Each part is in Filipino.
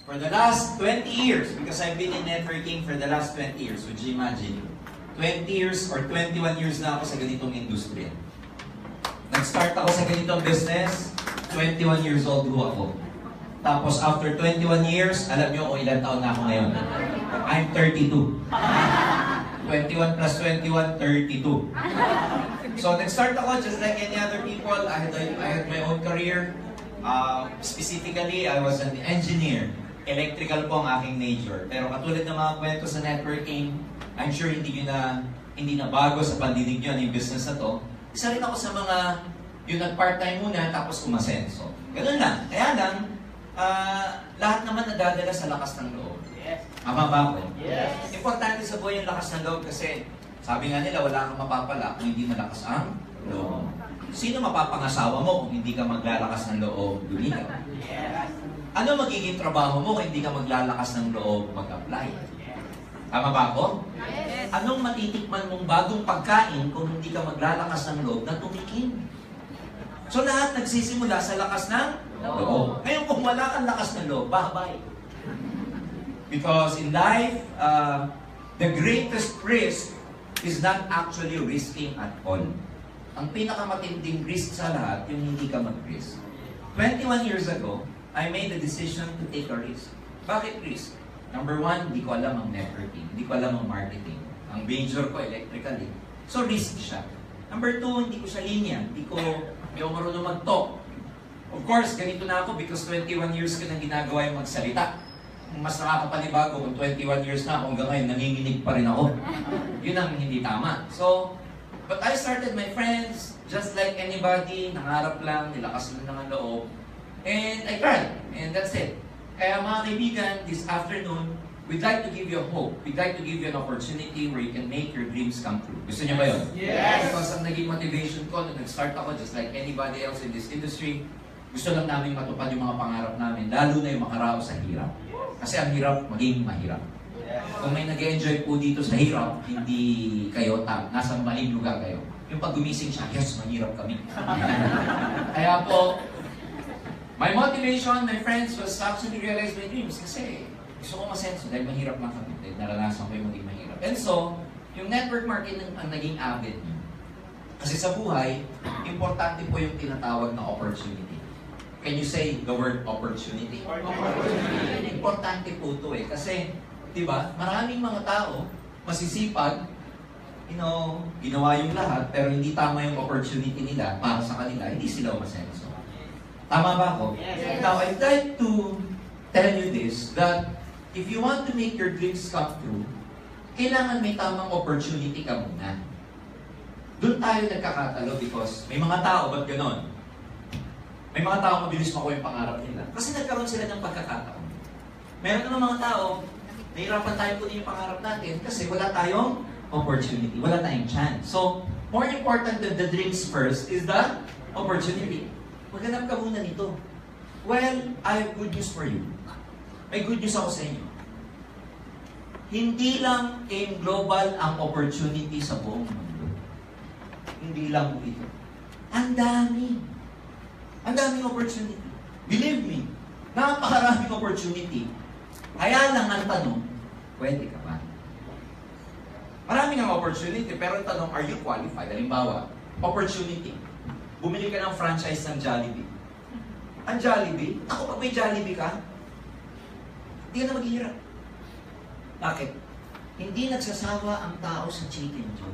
For the last 20 years, because I've been in networking for the last 20 years, would you imagine? 20 years or 21 years na ako sa ganitong industriya. Nag-start ako sa ganitong business, 21 years old ho ako. Tapos after 21 years, alam nyo kung ilan taon na ako ngayon? I'm 32. 21 plus 21, 32. So nag-start ako just like any other people. I had my own career. Specifically, I was an engineer. Electrical po ang aking major. Pero katulad ng mga kwento sa networking, I'm sure hindi na bago sa pandinig nyo yung business na to. Isa rin ako sa mga yung nag-part-time muna tapos umasenso. Ganun lang. Kaya lang, lahat naman nadadala sa lakas ng loob. Yes. Tama ba ako? Yes. Importante sa buhay yung lakas ng loob kasi sabi nga nila, wala kang mapapala kung hindi malakas ang loob. Sino mapapangasawa mo kung hindi ka maglalakas ng loob lumigaw? Yes. Ano magiging trabaho mo kung hindi ka maglalakas ng loob mag-apply? Tama ba ako? Yes. Anong matitikman mong bagong pagkain kung hindi ka maglalakas ng loob na tumikim? So lahat nagsisimula sa lakas ng loob. Ngayon kung wala kang lakas ng loob, bye-bye. Because in life, the greatest risk is not actually risking at all. Ang pinakamatinding risk sa lahat, yung hindi ka mag-risk. 21 years ago, I made a decision to take a risk. Bakit risk? Number one, hindi ko alam ang networking. Hindi ko alam ang marketing. Ang major ko, electrical eh. So risk siya. Number two, hindi ko siya linya. Hindi ko marunong mag-talk. Of course, ganito na ako because 21 years ko nang ginagawa yung magsalita. Mas nakakapanibago kung 21 years na ako hanggang ngayon, nanginginig pa rin ako. Yun ang hindi tama. So, but I started my friends, just like anybody, nangarap lang, nilakas lang ng loob. And I tried. And that's it. Kaya mga kaibigan, this afternoon, we'd like to give you a hope. We'd like to give you an opportunity where you can make your dreams come true. Gusto niyo ba yun? Yes! Because ang naging motivation ko nung nag-start ako, just like anybody else in this industry, gusto lang namin matupad yung mga pangarap namin, lalo na yung makaraos sa hirap. Kasi ang hirap, maging mahirap. Kung may nag-enjoy po dito sa hirap, hindi kayo nasa maling lugar kayo. Yung pag gumising siya, yes, mahirap kami. Kaya po, my motivation, my friends, was to actually realize my dreams. Kasi gusto ko masenso dahil mahirap lang kami. Dahil naranasan ko yung maging mahirap. And so, yung network marketing ang naging avenue. Kasi sa buhay, importante po yung tinatawag na opportunity. Can you say the word opportunity? Opportunity. Importante po ito eh. Kasi, di ba, maraming mga tao, masisipag, ginawa yung lahat, pero hindi tama yung opportunity nila para sa kanila, hindi sila umasenso. Tama ba ako? Yes. Now, I'd like to tell you this, that if you want to make your dreams come true, kailangan may tamang opportunity ka muna. Doon tayo nagkakatalo because may mga tao, ba't ganon? May mga tao mabilis makuha yung pangarap nila. Kasi nagkaroon sila ng pagkakataon. Meron naman mga tao, nahirapan tayo kunin yung pangarap natin kasi wala tayong opportunity, wala tayong chance. So, more important than the dreams first is the opportunity. Maghanap ka muna nito. Well, I have good news for you. May good news ako sa inyo. Hindi lang came global ang opportunity sa buong mundo. Hindi lang po ito. Ang dami. Ang daming opportunity. Believe me, napakaraming opportunity. Kaya lang ang tanong, pwede ka ba? Maraming ang opportunity, pero ang tanong, are you qualified? Halimbawa, opportunity. Bumili ka ng franchise ng Jollibee. Ang Jollibee, ako pag may Jollibee ka, hindi ka na maghihirap. Bakit? Hindi nagsasawa ang tao sa chicken joy.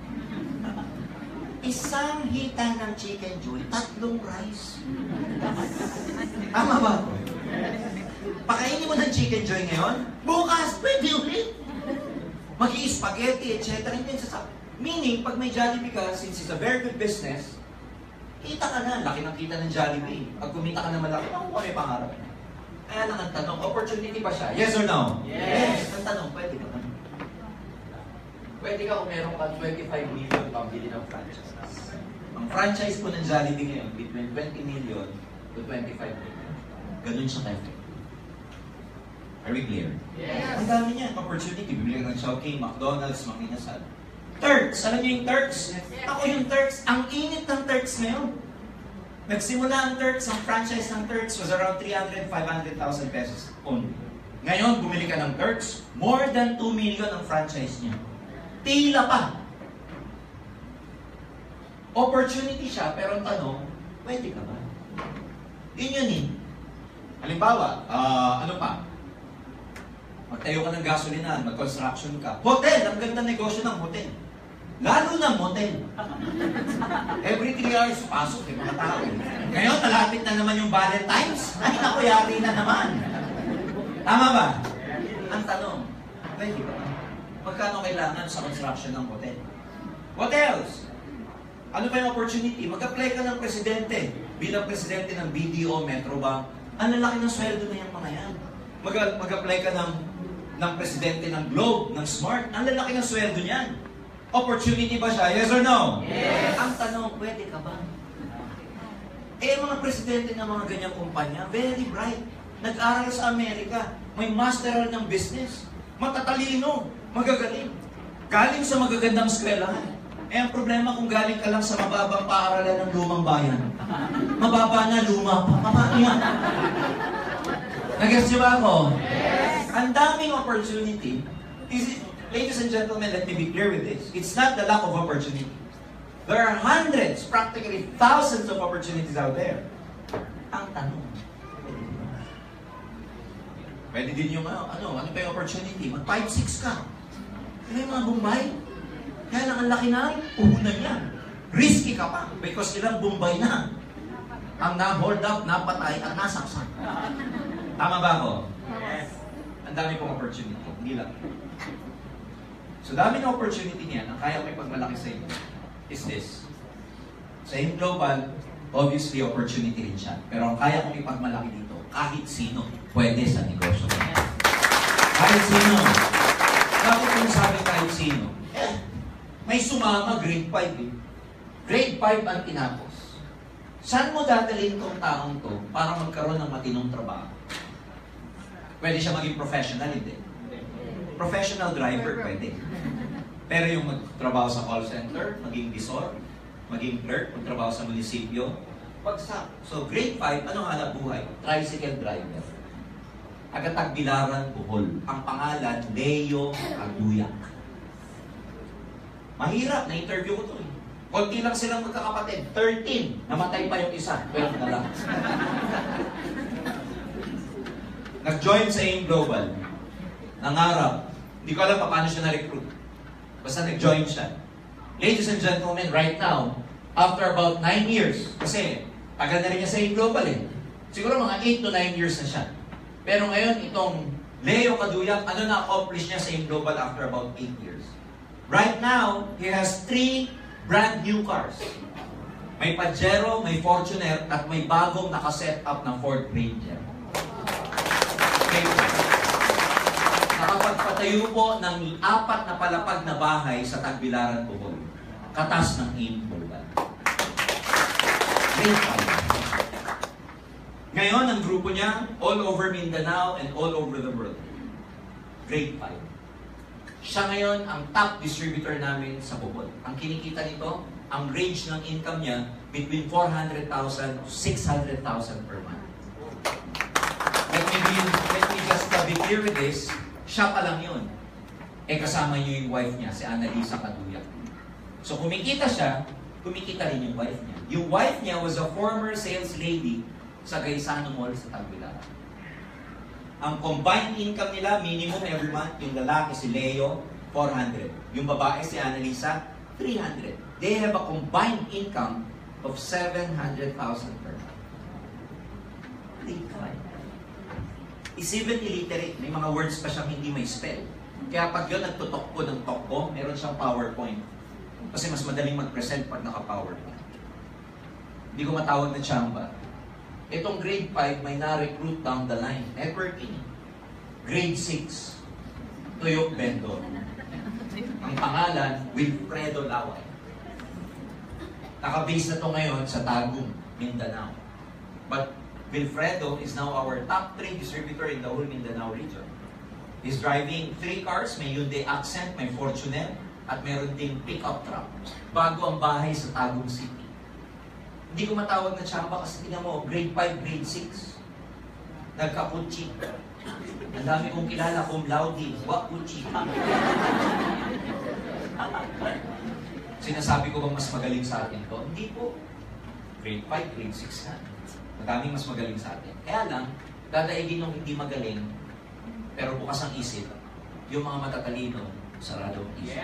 Isang hita ng chicken joy, 3 rice. Tama ba? Pakainin mo ng chicken joy ngayon, bukas, pwede ulit. Mag-i-spaghetti, etc. Meaning, pag may Jollibee ka, since it's a very good business, kita ka na, laki ng kita ng Jollibee. Pag kumita ka na malaki, nakuha may pangarap na. Kaya lang ang tanong, opportunity ba siya? Yes or no? Yes! Ang tanong, pwede ka ba? Pwede ka kung meron ka 25 million pambili ng franchise. Ang franchise po ng Jollibee ngayon, between 20 million to 25 million. Ganun siya ka-effect. Are we clear? Yes! Ang dami niyan. Opportunity. Bibili ka ng Chowking, McDonald's, Makinasal. Turks! Alam niyo yung Turks? Ako yung Turks. Ang init ng Turks ngayon. Nagsimula ang Turks, ang franchise ng Turks was around 300,000, 500,000 pesos only. Ngayon, bumili ka ng Turks, more than 2 million ang franchise niya. Tila pa. Opportunity siya, pero ang tanong, pwede ka ba? Yun eh. Halimbawa, ano pa? Magtayo ka ng gasolinahan, mag-construction ka. Hotel! Ang ganda negosyo ng hotel. Lalo na motel. Every 3 hours, pasok yung mga tao. Ngayon, malapit na naman yung Valentine's. Ay, naku, yari na naman. Tama ba? Ang tanong, pwede ba? Magkano kailangan sa construction ng hotel? What else? Ano pa yung opportunity? Mag-apply ka ng presidente. Bilang presidente ng BDO, Metro Bank. Ang lalaki ng sweldo na yung mga yan. Mag-apply ka ng presidente ng Globe, ng Smart. Ang lalaki ng sweldo niyan. Opportunity ba siya? Yes or no? Yes. Ang tanong, pwede ka ba? Mga presidente ng mga ganyang kumpanya, very bright. Nag-aral sa Amerika. May masteral ng business. Matatalino. Magagaling. Galing sa magagandang eskwelahan. Ang problema kung galing ka lang sa mababang paaralan ng lumang bayan. Mababa na, luma pa. Mamaya. Nag-gets niyo ba ako? Yes. Ang daming opportunity. Ladies and gentlemen, let me be clear with this. It's not the lack of opportunity. There are hundreds, practically thousands of opportunities out there. Ang tanong, pwede din yung ano pa yung opportunity? Mag 5'6" ka. May mga Bombay. Kaya lang ang laki na, puhunan yan. Risky ka pa because ilang Bombay na ang na-hold up, napatay, at nasaksak. Tama ba ako? Yes. Ang dami pong opportunity. Hindi lang. So, dami ng opportunity niya na kaya may pagmalaki sa inyo is this. Sa in global, obviously, opportunity rin siya. Pero ang kaya kong ipagmalaki dito, kahit sino, pwede sa negosyo. Kahit sino. Bakit kung sabi kahit sino? May sumama, grade 5 eh. Grade 5 ang tinapos. Saan mo dadalhin tong taong to para magkaroon ng matinong trabaho? Pwede siya maging professional, hindi. Professional driver, pwede. Pero yung magtrabaho sa call center, maging visor, maging clerk, magtrabaho sa munisipyo, bagsak. So, grade 5, anong hanap buhay? Tricycle driver. Agatagbilaran, Bohol. Ang pangalan, Leo Aguyak. Mahirap, na-interview ko ito eh. Konti lang silang magkakapatid. 13. Namatay pa yung isa. 12 na lang. Nag-join sa AIM Global. Nangarap. Hindi ko alam paano siya na-recruit. Basta nag-join siya. Ladies and gentlemen, right now, after about 9 years, kasi tagal na rin niya sa AIM Global eh. Siguro mga 8 to 9 years na siya. Pero ngayon, itong Leo Kaduyak, ano na-accomplish niya sa AIM Global after about 8 years? Right now, he has 3 brand new cars. May Pajero, may Fortuner, at may bagong nakaset up na Ford Ranger. Nakapagpatayo po ng 4 na palapag na bahay sa Tagbilaran, Bohol. Katas ng AIM Global. Ngayon, ang grupo niya, all over Mindanao and all over the world. Grade 5. Siya ngayon ang top distributor namin sa Bohol. Ang kinikita nito, ang range ng income niya, between 400,000 to 600,000 per month. Let me just be clear with this. Siya pa lang yun. Kasama niyo yung wife niya, si Annalisa Kaduyak. So kumikita siya, kumikita rin yung wife niya. Yung wife niya was a former sales lady sa Gaisano Mall sa Tagbilaran. Ang combined income nila, minimum every month, yung lalaki si Leo, 400. Yung babae si Annalisa, 300. They have a combined income of 700,000 per month. Is even illiterate. May mga words pa siyang hindi may spell. Kaya pag yun nagtutok ko ng tokbo, meron siyang PowerPoint. Kasi mas madaling mag-present pag naka-PowerPoint. Hindi ko matawag na tsamba. Itong grade 5, may na-recruit down the line. Networking. Grade 6, Tuyok Vendor. Ang pangalan, Wilfredo Laway. Naka-base na to ngayon sa Tagum, Mindanao. But Wilfredo is now our top 3 distributor in the whole Mindanao region. He's driving 3 cars, may Hyundai Accent, may Fortuner, at meron ding pick-up truck. Bago ang bahay sa Tagum City. Hindi ko matawag na tsamba kasi tingnan mo, grade 5, grade 6. Nagka-kutsi. Ang dami kong kilala, cum laude, wa-kutsi. Sinasabi ko bang mas magaling sa atin to? Hindi po. Grade 5, grade 6 na. Madaming mas magaling sa atin. Kaya lang, dadaigin yung hindi magaling, pero bukas ang isip, yung mga matatalino, sarado ang isip.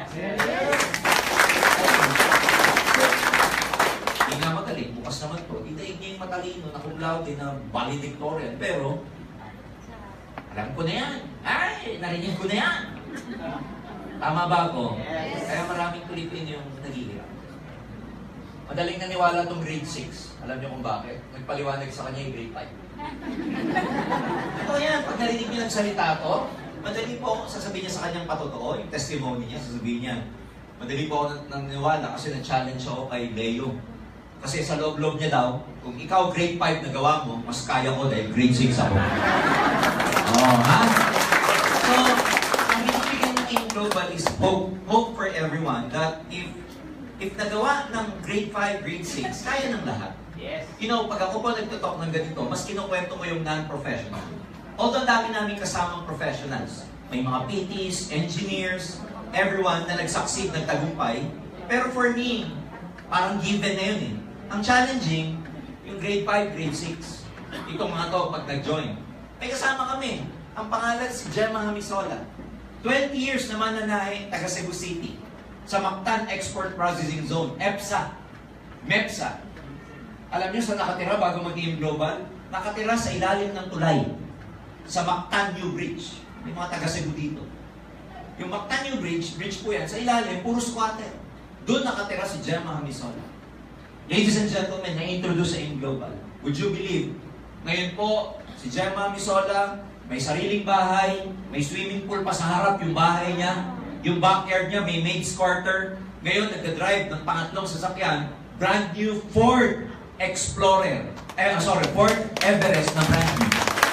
Hindi nga magaling, bukas naman to. Didaig niya yung matalino na cum laude na valedictorian, pero alam ko na yan. Ay, narinig ko na yan. Tama ba ako? Yes. Kaya maraming Pilipino yung naghihirap. Madaling naniwala itong grade 6. Alam niyo kung bakit? Nagpaliwanag sa kanya yung grade 5. Ito yan, pag narinig niyo nagsalita to, madali po sasabihin niya sa kanyang patotoo, yung testimony niya, sasabihin niya. Madali po ako naniwala kasi na-challenge ako kay Leo. Kasi sa loob-loob niya daw, kung ikaw grade 5 na gawa mo, mas kaya ko dahil grade 6 ako. Oh, ha? So, ang binibigyan ng Aim Global is hope for everyone that if nagawa ng grade 5, grade 6, kaya ng lahat. Yes. You know, pag ako po nagtutok ng ganito, mas kinukwento ko yung non-professional. Although dami namin kasamang professionals. May mga PTs, engineers, everyone na nag-succeed, nagtagumpay. Pero for me, parang given na yun eh. Ang challenging, yung grade 5, grade 6. Itong mga to, pag nag-join. May kasama kami. Ang pangalan si Gemma Hamisola. 20 years naman nanay, taga Cebu City. Sa Mactan Export Processing Zone, EPSA, MEPSA. Alam niyo saan nakatira bago mag-Aim Global? Nakatira sa ilalim ng tulay. Sa Mactan New Bridge. May mga taga Cebu dito. Yung Mactan New Bridge po yan, sa ilalim, puro squatter. Doon nakatira si Gemma Hamisola. Ladies and gentlemen, na-introduce sa Aim Global. Would you believe? Ngayon po, si Gemma Hamisola, may sariling bahay, may swimming pool pa sa harap yung bahay niya, yung backyard niya, may maid's quarter. Ngayon, nagka-drive ng pangatlong sasakyan, brand new Ford Explorer. Ford Everest na brand new.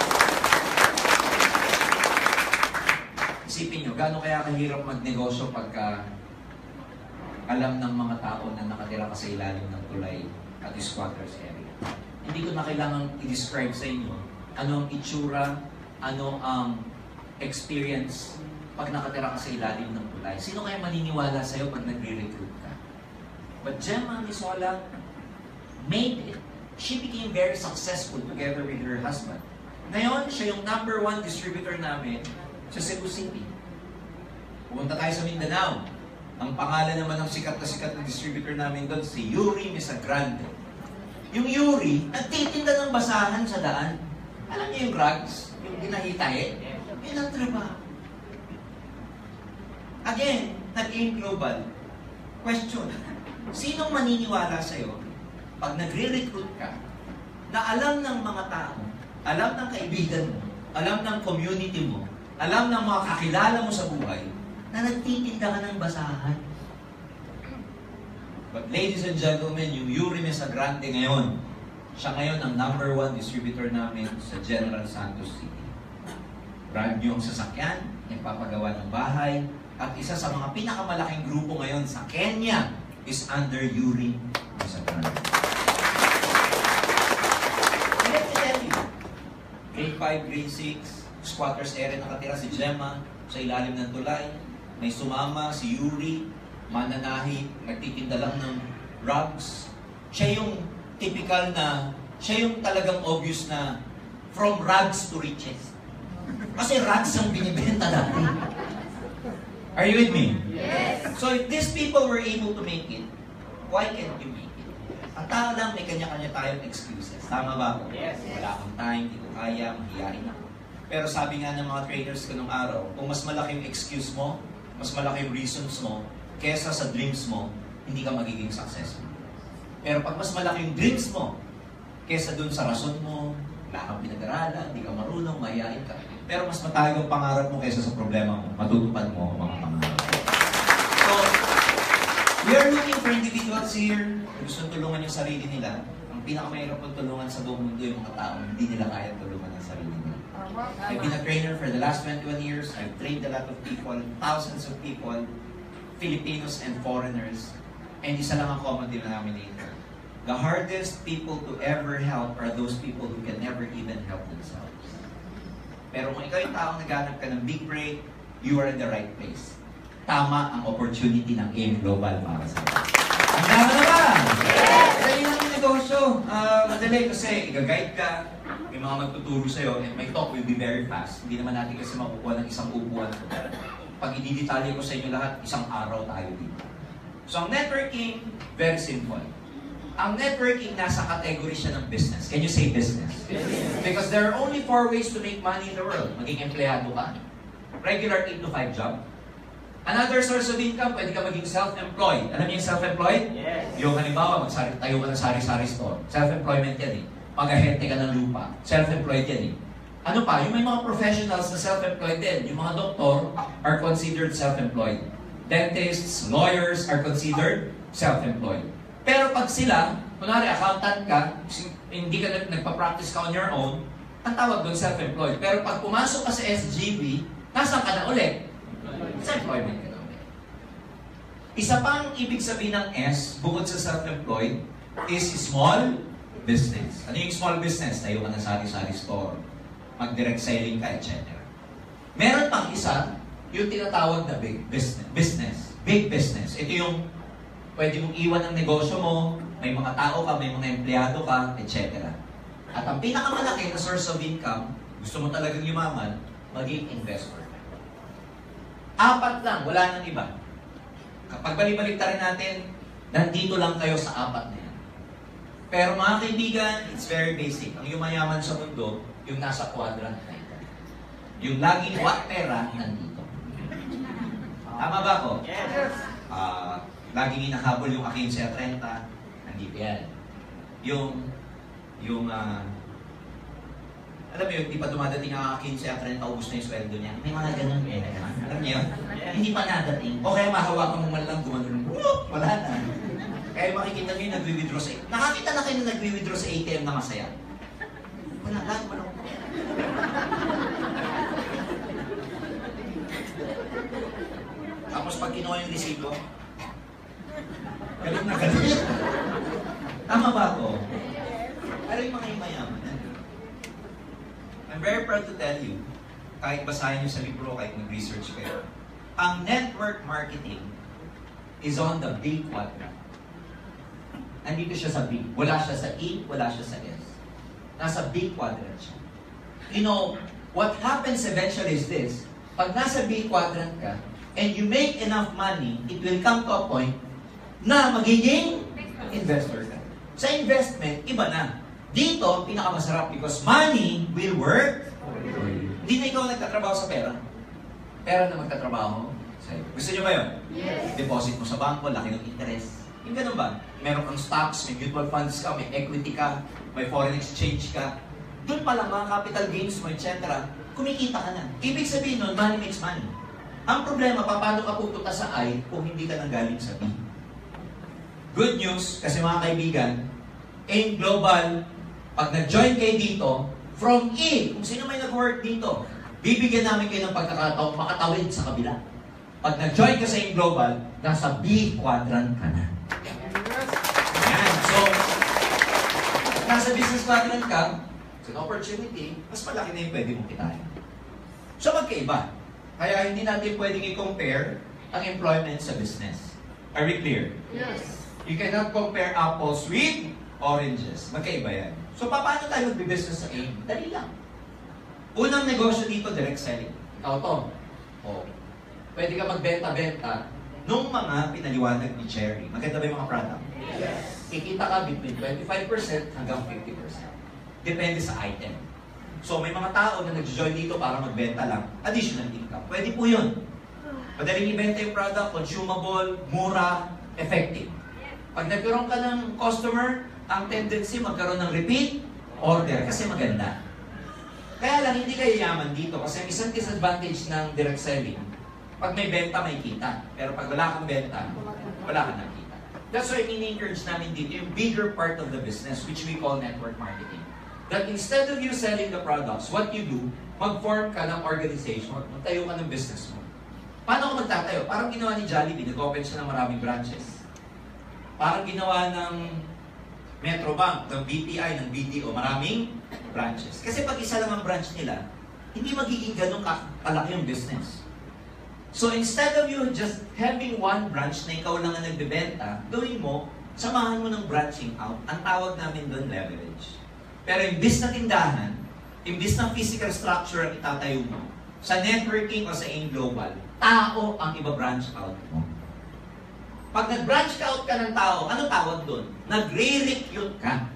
Isipin nyo, gaano kaya kahirap magnegosyo pagka alam ng mga tao na nakatira ka sa ilalim ng tulay at squatters area. Hindi ko na kailangang i-describe sa inyo ano ang itsura, ano ang experience pag nakatira ka sa ilalim ng tulay. Sino kaya maniniwala sa'yo pag nagre-recruit ka? But Gemma Hamisola made it. She became very successful together with her husband. Ngayon, siya yung #1 distributor namin sa Cebu City. Pumunta tayo sa Mindanao. Ang pangalan naman ng sikat na distributor namin doon, si Yuri Mesagrande. Yung Yuri, nagtitinda ng basahan sa daan. Alam niyo yung rugs? Yung ginahitahe? Yun ang trabaho. Again, nag-Aim Global. Question, sinong maniniwala sa'yo pag nagre-recruit ka na alam ng mga tao, alam ng kaibigan mo, alam ng community mo, alam ng mga kakilala mo sa buhay, na nagtitinda ka ng basahan? But ladies and gentlemen, yung Yuri Mesagrande ngayon, siya ngayon ang #1 distributor namin sa General Santos City. Brand new ang sasakyan, nagpapagawa ng bahay, at isa sa mga pinakamalaking grupo ngayon sa Kenya is under Yuri Mesagrande. Let me tell you, grade 5, grade 6, squatters area nakatira si Gemma sa ilalim ng tulay. May sumama si Yuri, mananahi, nagtitinda lang ng rugs. Siya yung typical na, siya yung talagang obvious na from rags to riches. Kasi rags ang binibenta dati. Are you with me? Yes. So if these people were able to make it, why can't you make it? Ang tao lang, may kanya-kanya tayong excuses. Tama ba ako? Yes. Wala akong time, hindi ko kaya, mahihain ako. Pero sabi nga ng mga trainers ko nung araw, kung mas malaking excuse mo, mas malaking reasons mo, kesa sa dreams mo, hindi ka magiging successful. Pero pag mas malaking dreams mo, kesa dun sa rason mo, wala kang pinag-aralan, hindi ka marunong, mahihain ka. Pero mas matagal ang pangarap mo kesa sa problema mo, matutupad mo ang mga pangarap. So, we are looking for individuals here na gusto tulungan yung sarili nila. Ang pinakamahirap pong tulungan sa buong mundo yung mga tao, hindi nila kaya tulungan ang sarili nila. I've been a trainer for the last 21 years. I've trained a lot of people, thousands of people, Filipinos and foreigners. And isa lang ang common denominator. the hardest people to ever help are those people who can never even help themselves. Pero kung ikaw yung taong naghanap ka ng big break, you are in the right place. Tama ang opportunity ng AIM Global para sa iyo. Ang dama na ba? Yes! Madali lang yung negosyo. Madali kasi i-guide ka, may mga magtuturo sa'yo, and my talk will be very fast. Hindi naman natin kasi makukuha ng isang upuan. Pag i-detalye ko sa inyo lahat, isang araw tayo dito. So ang networking, very simple. Ang networking, nasa category siya ng business. Can you say business? Because there are only 4 ways to make money in the world. Maging empleyado ka. Regular 8 to 5 job. Another source of income, pwede ka maging self-employed. Alam niyo yung self-employed? Yes. Yung halimbawa, tayo ka ng sari-sari store. Self-employment yan eh. Mag-ahente ka ng lupa. Self-employed yan eh. Ano pa? Yung may mga professionals na self-employed din. Yung mga doktor are considered self-employed. Dentists, lawyers are considered self-employed. Pero pag sila, kunwari accountant ka, hindi ka nagpa-practice ka on your own, ang tawag doon self-employed. Pero pag pumasok ka sa SGB, nasaan ka na ulit? Self-employment ka na ulit. Isa pang ibig sabihin ng S, bukod sa self-employed, is small business. Ano yung small business? Tayo ka ng sari-sari store, mag-direct selling ka, etc. Meron pang isa, yung tinatawag na big business. Big business. Ito yung pwede mong iwan ng negosyo mo, may mga tao ka, may mga empleyado ka, etc. At ang pinakamalaki na source of income, gusto mo talagang yumaman, maging investor. 4 lang, wala nang iba. Kapag balik-balik rin natin, nandito lang kayo sa 4 na yan. Pero mga kaibigan, it's very basic. Ang yumayaman sa mundo, yung nasa quadrant na ito. Yung laging pera, nandito. Tama ba ako? Yes. Laging hinahabol yung 15 at 30, nandito yan. Alam mo yun, di pa dumadating ang 15 at 30, ubus na yung sweldo niya. May mga ganun eh. Alam niyo yun? Hindi pa nadating. O kaya mahawakan mo man lang, gumanon. Wala na. Kaya makikita nyo yung nagwi-withdraw sa ATM. Nakakita na kayo na nagwi-withdraw sa ATM na masaya. Wala, lagi mo lang. Tapos pag kinuha yung resibo, galit na galit. Tama ba ako? Pero yung mga mayaman, I'm very proud to tell you, kahit basahin nyo sa libro, kahit mag-research kayo, ang network marketing is on the big quadrant. Nandito siya sa big. Wala siya sa E, wala siya sa S. Nasa big quadrant siya. You know, what happens eventually is this. Pag nasa big quadrant ka, and you make enough money, it will come to a point na magiging investor ka. Sa investment, iba na. Dito, pinakamasarap because money will work for you. Hindi na ikaw nagtatrabaho sa pera. Pera na magtatrabaho sa'yo. Gusto nyo ba yun? Yes. Deposit mo sa bangko, laki ng interest. Yung ganun ba? Meron kang stocks, may mutual funds ka, may equity ka, may foreign exchange ka. Doon pa lang, mga capital gains mo, etc. Kumikita ka na. Ibig sabihin nun, money makes money. Ang problema, paano ka pupunta sa I kung hindi ka nanggaling sa B? Good news, kasi mga kaibigan, AIM Global, pag nag-join kayo dito, from E, kung sino may nag-work dito, bibigyan namin kayo ng pagkakataong makatawid sa kabila. Pag nag-join ka sa AIM Global, nasa B quadrant ka na. Yan. So, nasa business quadrant ka, it's an opportunity, mas malaki na yung pwede mong kitain. So, magkaiba. Kaya hindi natin pwedeng i-compare ang employment sa business. Are we clear? Yes. You cannot compare apples with oranges. Magkaiba yan. So, paano tayo mag-business sa AIM? Dali lang. Unang negosyo dito, direct selling. Ikaw to. O, pwede ka magbenta-benta nung mga pinaliwanag ni Cherry. Maganda ba yung mga product? Yes. Kikita ka between 25% hanggang 50%. Depende sa item. So, may mga tao na nag-join dito para magbenta lang. Additional income. Pwede po yun. Madaling ibenta yung product, consumable, mura, effective. Pag nagkaroon ka ng customer, ang tendency magkaroon ng repeat order kasi maganda. Kaya lang hindi kayo yaman dito kasi ang isang disadvantage ng direct selling, pag may benta, may kita. Pero pag wala kang benta, wala kang nakita. That's why ini-encourage namin dito yung bigger part of the business which we call network marketing. That instead of you selling the products, what you do, mag-form ka ng organization, magtayo ka ng business mo. Paano ka magtatayo? Parang ginawa ni Jollibee, nag-open siya ng maraming branches. Parang ginawa ng Metrobank, ng BPI, ng BDO, maraming branches. Kasi pag isa lang ang branch nila, hindi magiging ganun kalaki yung business. So instead of you just having one branch na ikaw lang ang nagbebenta, gawin mo, samahan mo ng branching out. Ang tawag namin doon, leverage. Pero imbis na tindahan, imbis ng physical structure ang itatayo mo, sa networking o sa AIM Global, tao ang iba-branch out mo. Pag nag-branch out ka ng tao, ano tawag doon? Nagre-recruit ka.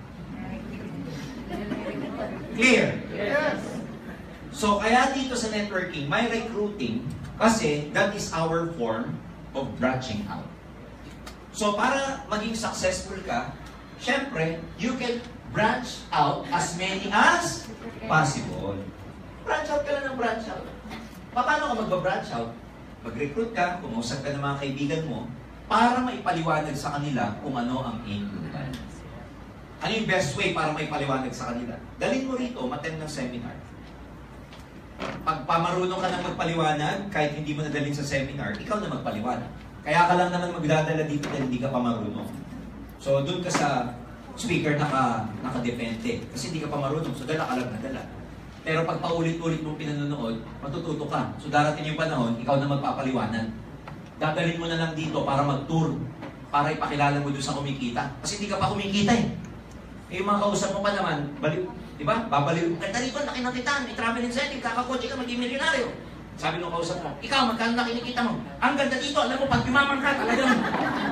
Clear? Yes. So, kaya dito sa networking, may recruiting kasi that is our form of branching out. So, para maging successful ka, syempre, you can branch out as many as possible. Branch out ka lang ng branch out. Paano ka magba-branch out? Mag-recruit ka, kumusap ka ng mga kaibigan mo, para maipaliwanag sa kanila kung ano ang AIM Global. Ano yung best way para maipaliwanag sa kanila? Dalhin mo rito, attend ng seminar. Pag pamarunong ka ng magpaliwanag, kahit hindi mo nadalhin sa seminar, ikaw na magpaliwanag. Kaya ka lang naman magdadala dito dahil hindi ka pa marunong. So, doon ka sa speaker nakadepende. Kasi hindi ka pa marunong, so dala ka lang nadala. Pero pag paulit-ulit mong pinanonood, matututo ka. So, darating yung panahon, ikaw na magpapaliwanag. Dadalhin mo na lang dito para mag-tour, para ipakilala mo doon sa kumikita. Kasi hindi ka pa kumikita eh. Eh, yung mga kausap mo pa naman, baliw, di ba? Babaliw. Ganda rito, laki ng kita, may travel incentive, kakakotse ka, maging milyonaryo. Sabi nung kausap mo, ikaw, magkano na kinikita mo? Ang ganda dito, alam mo, pag yumaman ka, talagang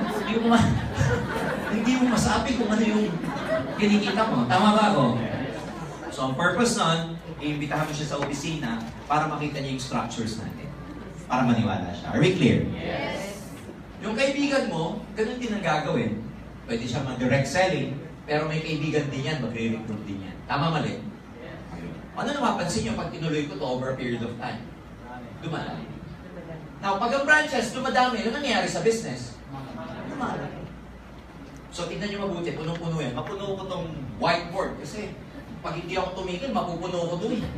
hindi mo masabi kung ano yung kinikita mo. Tama ba ako? So, ang purpose nun, iimbitahan mo siya sa opisina para makita niya yung structures natin. Para maniwala siya. Are we clear? Yes. Yung kaibigan mo, ganun din ang gagawin. Pwede siya mag-direct selling, pero may kaibigan din yan, magre-recruit din yan. Tama mali? Yes. Ano napapansin nyo pag tinuloy ko to over a period of time? Dumalaki. Now, pag ang branches dumadami, ano nangyayari sa business? Dumalaki. So, tignan nyo mabuti, punong-puno yan. Mapuno ko tong whiteboard kasi pag hindi ako tumigil, mapupuno ko to eh.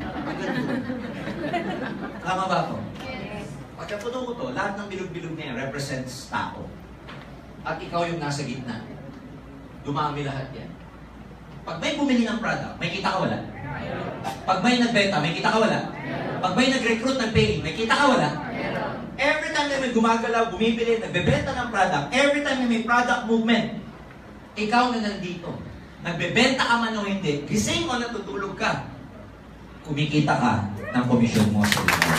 Tama ba ako? Pagkapuno ko to, lahat ng bilog-bilog na yan represents tao. At ikaw yung nasa gitna. Dumami lahat yan. Pag may bumili ng product, may kita ka wala? Pag may nagbenta, may kita ka wala? Pag may nag-recruit ng paying, may kita ka wala? Every time na may gumagalaw, bumibili, nagbebenta ng product, every time na may product movement, ikaw na nandito. Nagbebenta ka man o hindi, gising o natutulog ka, kumikita ka ng komisyon mo sa ito.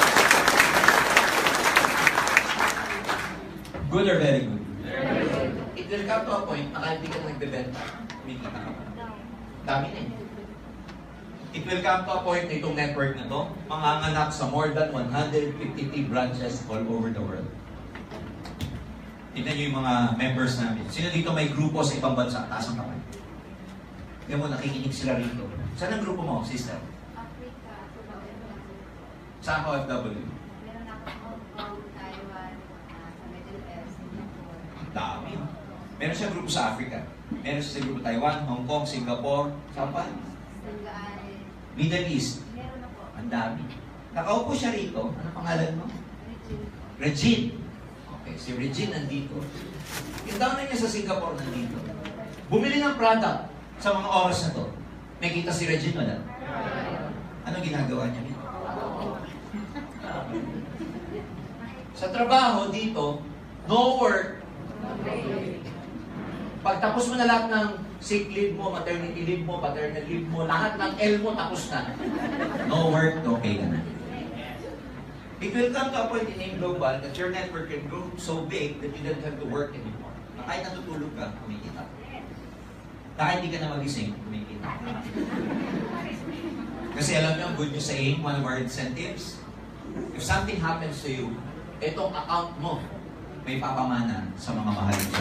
Good or very good? It will come to a point na kahit di ka na nagbebenta, kumikita ka pa. Dami na eh. It will come to a point na itong network na to, manganganak sa more than 150 branches all over the world. Tignan nyo yung mga members namin. Sino dito may grupo sa ibang bansa? Taas ang kamay. Tignan mo, nakikinig sila rito. Saan ang grupo mo, sister? Africa. Saan ka OFW? Meron ako Taiwan, sa Middle East, Singapore. Dami. Meron siya grupo sa Africa. Meron siya sa grupo Taiwan, Hong Kong, Singapore. Saan pa? Singapore. Middle East. Meron ako. Ang dami. Nakaupo siya rito. Ano pangalan mo? Regine. Regine. Okay, si Regine nandito. Yung down niya sa Singapore nandito. Bumili ng product sa mga oras na to. May kita si Regine wala? Ano ginagawa niya dito? Sa trabaho dito, no work. Pag tapos mo na lahat ng sick leave mo, maternity leave mo, paternal leave mo, lahat ng L mo tapos na. No work, okay ka na. It will come to a point in AIM Global that your network can grow so big that you don't have to work anymore. Na kahit natutulog ka, kumikita. Kahit hindi ka na magising, kumikita. Kasi alam niyo ang good news sa AIM, one of our incentives, if something happens to you, itong account mo, may papamana sa mga mahal mo.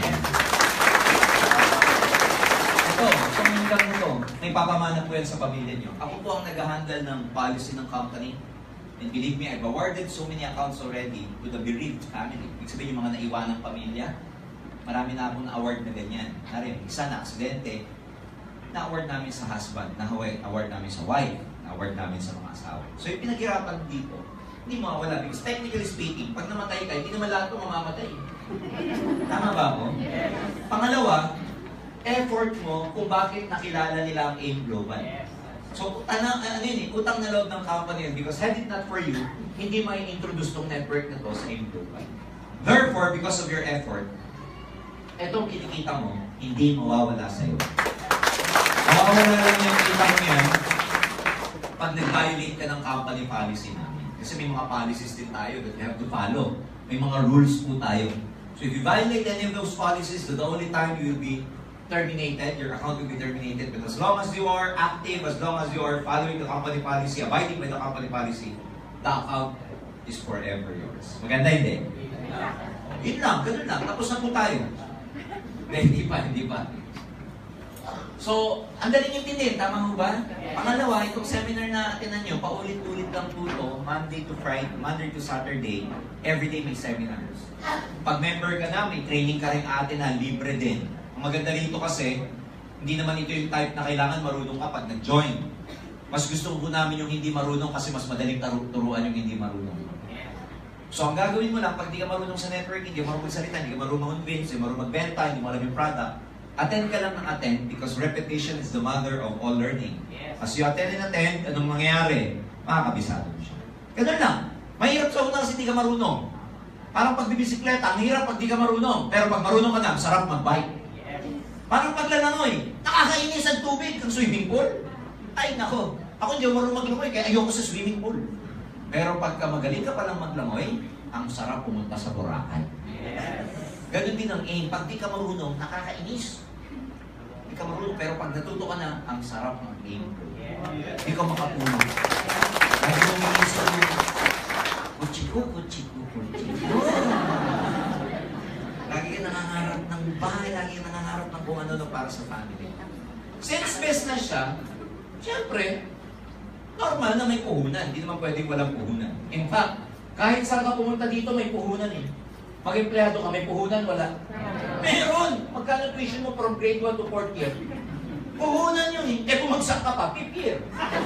Itong income nito, may papamana po yan sa pamilya niyo. Ako po ang nag-handle ng policy ng company. And believe me, I've awarded so many accounts already to the bereaved family. Ibig sabihin yung mga naiwanang pamilya, marami na akong na-award na ganyan. Narin, isa na aksidente, na-award namin sa husband, na-award namin sa wife, na-award namin sa mga asawa. So yung pinaghirapan dito, hindi mawawala. Because technically speaking, pag namatay ka, hindi naman lahat ito mamamatay. Tama ba ako? Pangalawa, effort mo kung bakit nakilala nila ang AIM Global. So, utang na loob ng company yun because had it not for you, hindi may introduce tong network na to sa AIM Global. Therefore, because of your effort, etong kinikita mo, hindi mawawala sa'yo. Mawawala lang yung kita mo yan pag nag-violate ka ng company policy namin. Kasi may mga policies din tayo that you have to follow. May mga rules po tayo. So if you violate any of those policies, the only time you will be terminated, your account will be terminated. But as long as you are active, as long as you are following the company policy, abiding by the company policy, the account is forever yours. Maganda hindi? Yun lang, ganun lang. Tapos na po tayo. Hindi pa. So, ang daling intindihin, tama ho ba? Pangalawa, itong seminar na atinan nyo, paulit-ulit lang po ito, Monday to Saturday, everyday may seminars. Pag member ka na, may training ka rin atinan, libre din. Ang maganda rito kasi, hindi naman ito yung type na kailangan marunong ka pag nag-join. Mas gusto po namin yung hindi marunong kasi mas madaling turuan yung hindi marunong. So, ang gagawin mo lang, pag di ka marunong sa networking, hindi ka marunong magsalita, hindi ka marunong mag-convince, hindi ka marunong magbenta, hindi mo alam yung product, attend ka lang ng attend because repetition is the mother of all learning. As you attend and attend, anong mangyayari? Makakabisado mo siya. Ganun lang. Mahirap sa una kasi hindi ka marunong. Parang pagbibisikleta, ang hirap pag di ka marunong. Pero pag marunong ka na, sarap mag-bike. Parang paglalangoy, nakakainis ang tubig ng swimming pool. Ay, nako. Ako hindi ako marunong maglangoy, kaya ayoko sa swimming pool. Pero pagka magaling ka palang maglangoy, ang sarap pumunta sa Boracay. Ganun din ang aim. Pag di ka marunong, nakakainis. Di ka marunong, pero pag natuto ka na, ang sarap ng aim. Di ka makapuno. Lagi mo minsan yung kuchiko. Lagi ka nangangarap ng bahay, lagi ka nangangarap ng kung ano para sa family. Since business siya, siyempre, normal na may puhunan. Hindi naman pwedeng walang puhunan. In fact, kahit saan ka pumunta dito, may puhunan eh. Mag-empleyado ka, may puhunan, wala? Meron! Magkano tuition mo from grade 1 to 4th year? Puhunan yun eh. Eh, bumagsak ka pa, 5th year.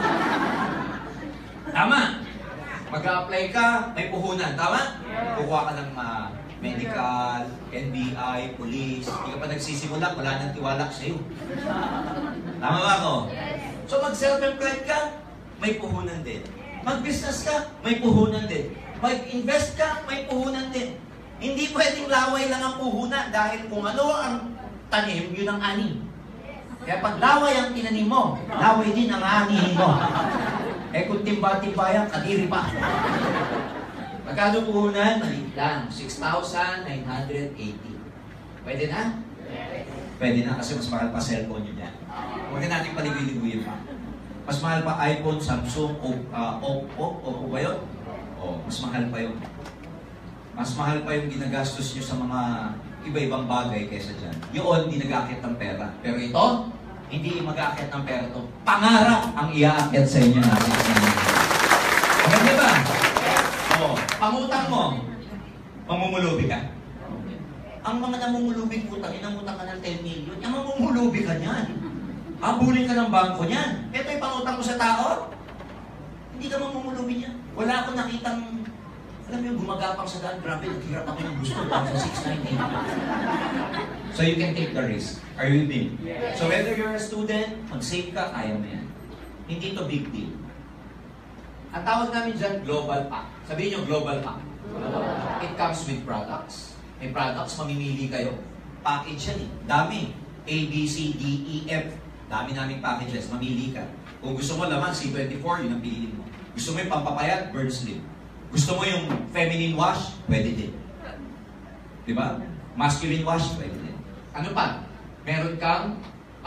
Tama. Mag-a-apply ka, may puhunan. Tama? Kukuha ka ng medical, NBI, police. Hindi ka pa nagsisimula, wala nang tiwala sa'yo. Tama ba ako? So mag-self-employed ka, may puhunan din. Mag-business ka, may puhunan din. Mag-invest ka, may puhunan din. Hindi pwedeng laway lang ang puhunan dahil kung ano ang tanim, yun ang ani. Kaya pag laway ang tinanim mo, laway din ang anihin mo. Eh kung timba-timba yan, kadiri pa. Magkano puhunan? Maliit lang. 6,980. Pwede na? Pwede na kasi mas mahal pa cellphone yun yan. Huwag na natin paligoy-ligoyin pa. Mas mahal pa iPhone, Samsung, Oppo ba yun? O, mas mahal pa yun. Mas mahal pa yung ginagastos nyo sa mga iba-ibang bagay kaysa dyan. Yun, hindi nag-aakit ng pera. Pero ito, hindi mag-aakit ng pera to. Pangarap ang i-aakit sa inyo natin. Okay, di ba? O, pangutang mo, mamumulubi ka. Ang mga namumulubi utang, inangutang ka ng 10 million, yung mamumulubi ka niyan. Habulin ka ng bangko niyan. Ito yung pangutang mo sa tao, hindi ka mamumulubi niyan. Wala akong nakitang, alam mo yung gumagapang sa daan, grabe, naghirap ako ng gusto para sa 698. So you can take the risk. Are you with me? So whether you're a student, mag-save ka, kaya mo yan. Hindi to big deal. Ang tawag namin dyan, global pack. Sabihin nyo, global pack. It comes with products. May products, mamimili kayo. Package yan eh. Dami. A, B, C, D, E, F. Dami naming packages. Mamili ka. Kung gusto mo laman, C24, yun ang piliin mo. Gusto mo yung pampapayat, burn slim. Gusto mo yung feminine wash, pwede din. Diba? Masculine wash, pwede din. Ano pa? Meron kang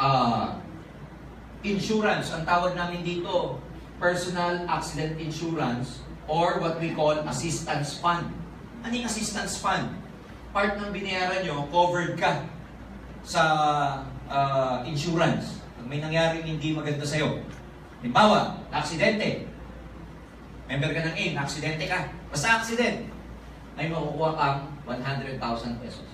insurance. Ang tawag namin dito, personal accident insurance or what we call assistance fund. Ano yung assistance fund? Part ng binayaran nyo, covered ka sa insurance. Pag may nangyaring hindi maganda sa'yo. Halimbawa, na-aksidente. Member ka ng AIM, na-aksidente ka. Basta accident, ay makukuha kang 100,000 pesos.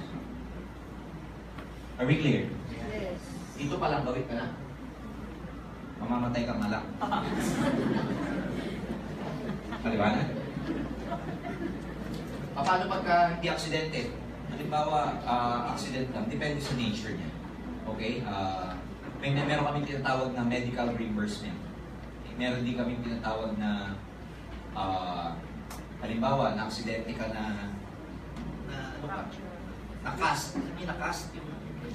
Are we clear? Yes. Dito palang gawin ka na. Mamamatay kang malak. Paliwanag? Paano pagka hindi aksidente? Halimbawa, accident lang, depende sa nature niya. Okay? Meron kami tinatawag na medical reimbursement. Meron din kami tinatawag na halimbawa, na-aksidente ka na ano pa? Na-cast. Hindi na-cast yung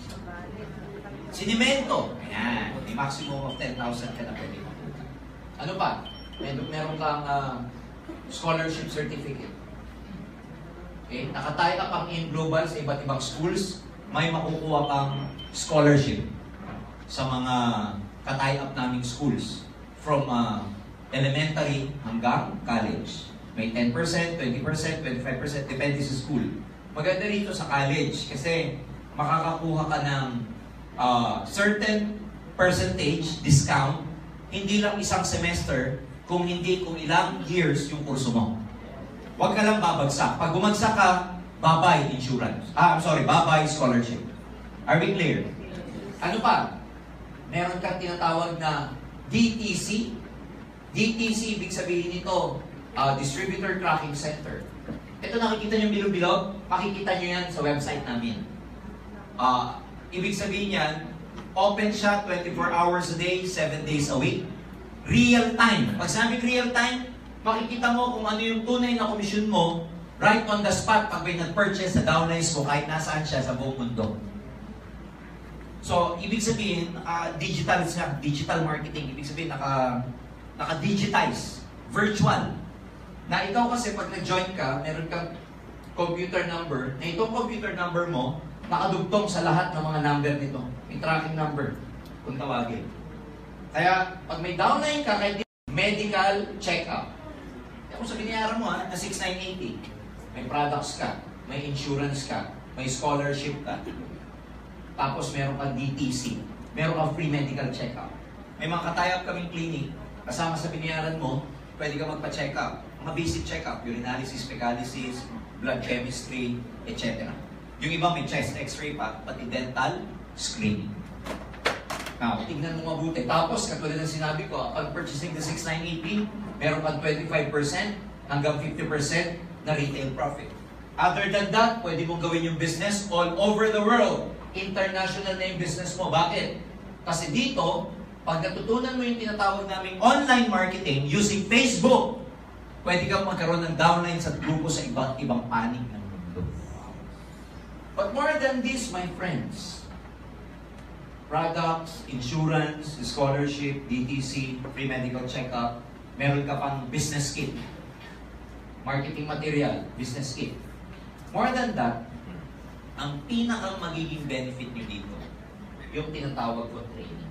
sinimento. Ayan. May maximum of 10,000 ka na pwede makuha. Ano pa? Meron kang scholarship certificate. Okay? Nakatay ka pang in global sa iba't ibang schools, may makukuha kang scholarship sa mga ka-tie-up naming schools from elementary hanggang college. May 10%, 20%, 25%, depende sa school. Maganda rito sa college kasi makakakuha ka ng certain percentage discount, hindi lang isang semester, kung ilang years yung kurso mo. Huwag ka lang babagsak. Pag bumagsak ka, bye-bye insurance. Bye-bye scholarship. Are we clear? Ano pa? Meron kang tinatawag na DTC. DTC, ibig sabihin nito, Distributor Tracking Center. Ito nakikita nyo bilog-bilog, makikita nyo yan sa website namin. Ibig sabihin yan, open siya 24 hours a day, 7 days a week. Real time. Pag sabi real time, makikita mo kung ano yung tunay na komisyon mo right on the spot pag may nag-purchase sa downlines mo kahit nasaan siya sa buong mundo. So, ibig sabihin, digital marketing. Ibig sabihin, naka-digitize, virtual. Na ikaw kasi pag nag-join ka, meron kang computer number, na itong computer number mo, nakadugtong sa lahat ng mga number nito. May tracking number, kung tawagin. Kaya, pag may downline ka, kahit medical check-up. Kung sa binayaran mo, na 6,980, may products ka, may insurance ka, may scholarship ka. Tapos meron kang DTC, meron kang free medical check-up. May mga katayap kaming clinic, kasama sa binayaran mo, pwede ka magpa-check up. Mga basic check-up, urinalysis, fecalysis, blood chemistry, etc. Yung iba may chest x-ray pa, pati dental screening. Now, tignan mo mabuti. Tapos, katulad ng sinabi ko, pag purchasing the 6,980, meron kang 25% hanggang 50% na retail profit. Other than that, pwede mong gawin yung business all over the world. International na yung business mo. Bakit? Kasi dito, pag natutunan mo yung tinatawag naming online marketing using Facebook, pwede kang magkaroon ng downlines at grupo sa ibang panig ng mundo. But more than this, my friends, products, insurance, scholarship, DTC, free medical checkup, meron ka pang business kit, marketing material, business kit. More than that, ang pinakang magiging benefit nyo dito, yung tinatawag ko training.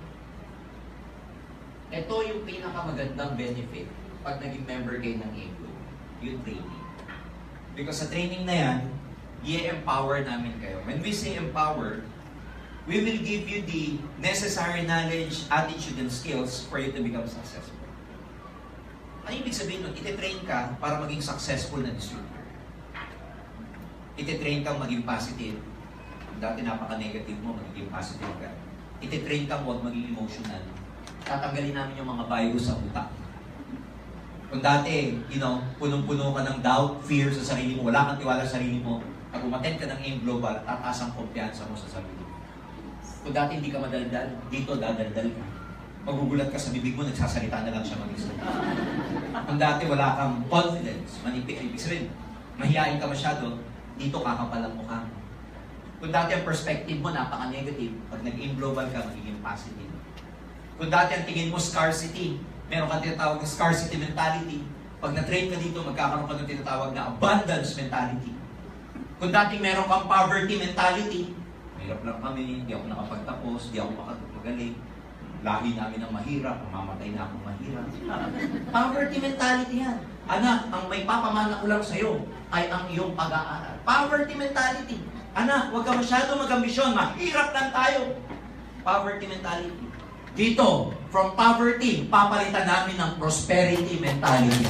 Ito yung pinakamagandang benefit pag naging member kayo ng AGO, yung training. Because sa training na yan, i-empower namin kayo. When we say empower, we will give you the necessary knowledge, attitude, and skills for you to become successful. Ano ibig sabihin nun? Ite-train ka para maging successful na distributor. Ite-train kang maging positive. Dati napaka-negative mo, magiging positive ka. Ite-train kang huwag maging emotional. Tatanggalin namin yung mga virus sa utak. Kung dati, punong-puno ka ng doubt, fear sa sarili mo, wala kang tiwala sa sarili mo, pag umattend ka ng AIM Global, tataas ang kumpiyansa mo sa sarili mo. Kung dati hindi ka madaldal, dito dadaldal ka. Magugulat ka sa bibig mo, nagsasalita na lang siya mag-isa. Kung dati wala kang confidence, manipik, ibig sabihin, mahihain ka masyado, dito kakapalang mukha mo. Kung dati ang perspective mo napaka-negative, pag nag-AIM Global ka, magiging positive. Kung dati ang tingin mo scarcity, meron kang tinatawag na scarcity mentality. Pag na-train ka dito, magkakaroon ka ng tinatawag na abundance mentality. Kung dati meron kang poverty mentality, mahirap lang kami, hindi ako nakapagtapos, hindi ako makapagaling, lahi namin ang mahirap, mamamatay na akong mahirap. Poverty mentality yan. Anak, ang may papamana ko lang sa'yo ay ang iyong pag-aaral. Poverty mentality. Anak, huwag ka masyado mag-ambisyon, mahirap lang tayo. Poverty mentality. Dito, from poverty, papalitan namin ng prosperity mentality.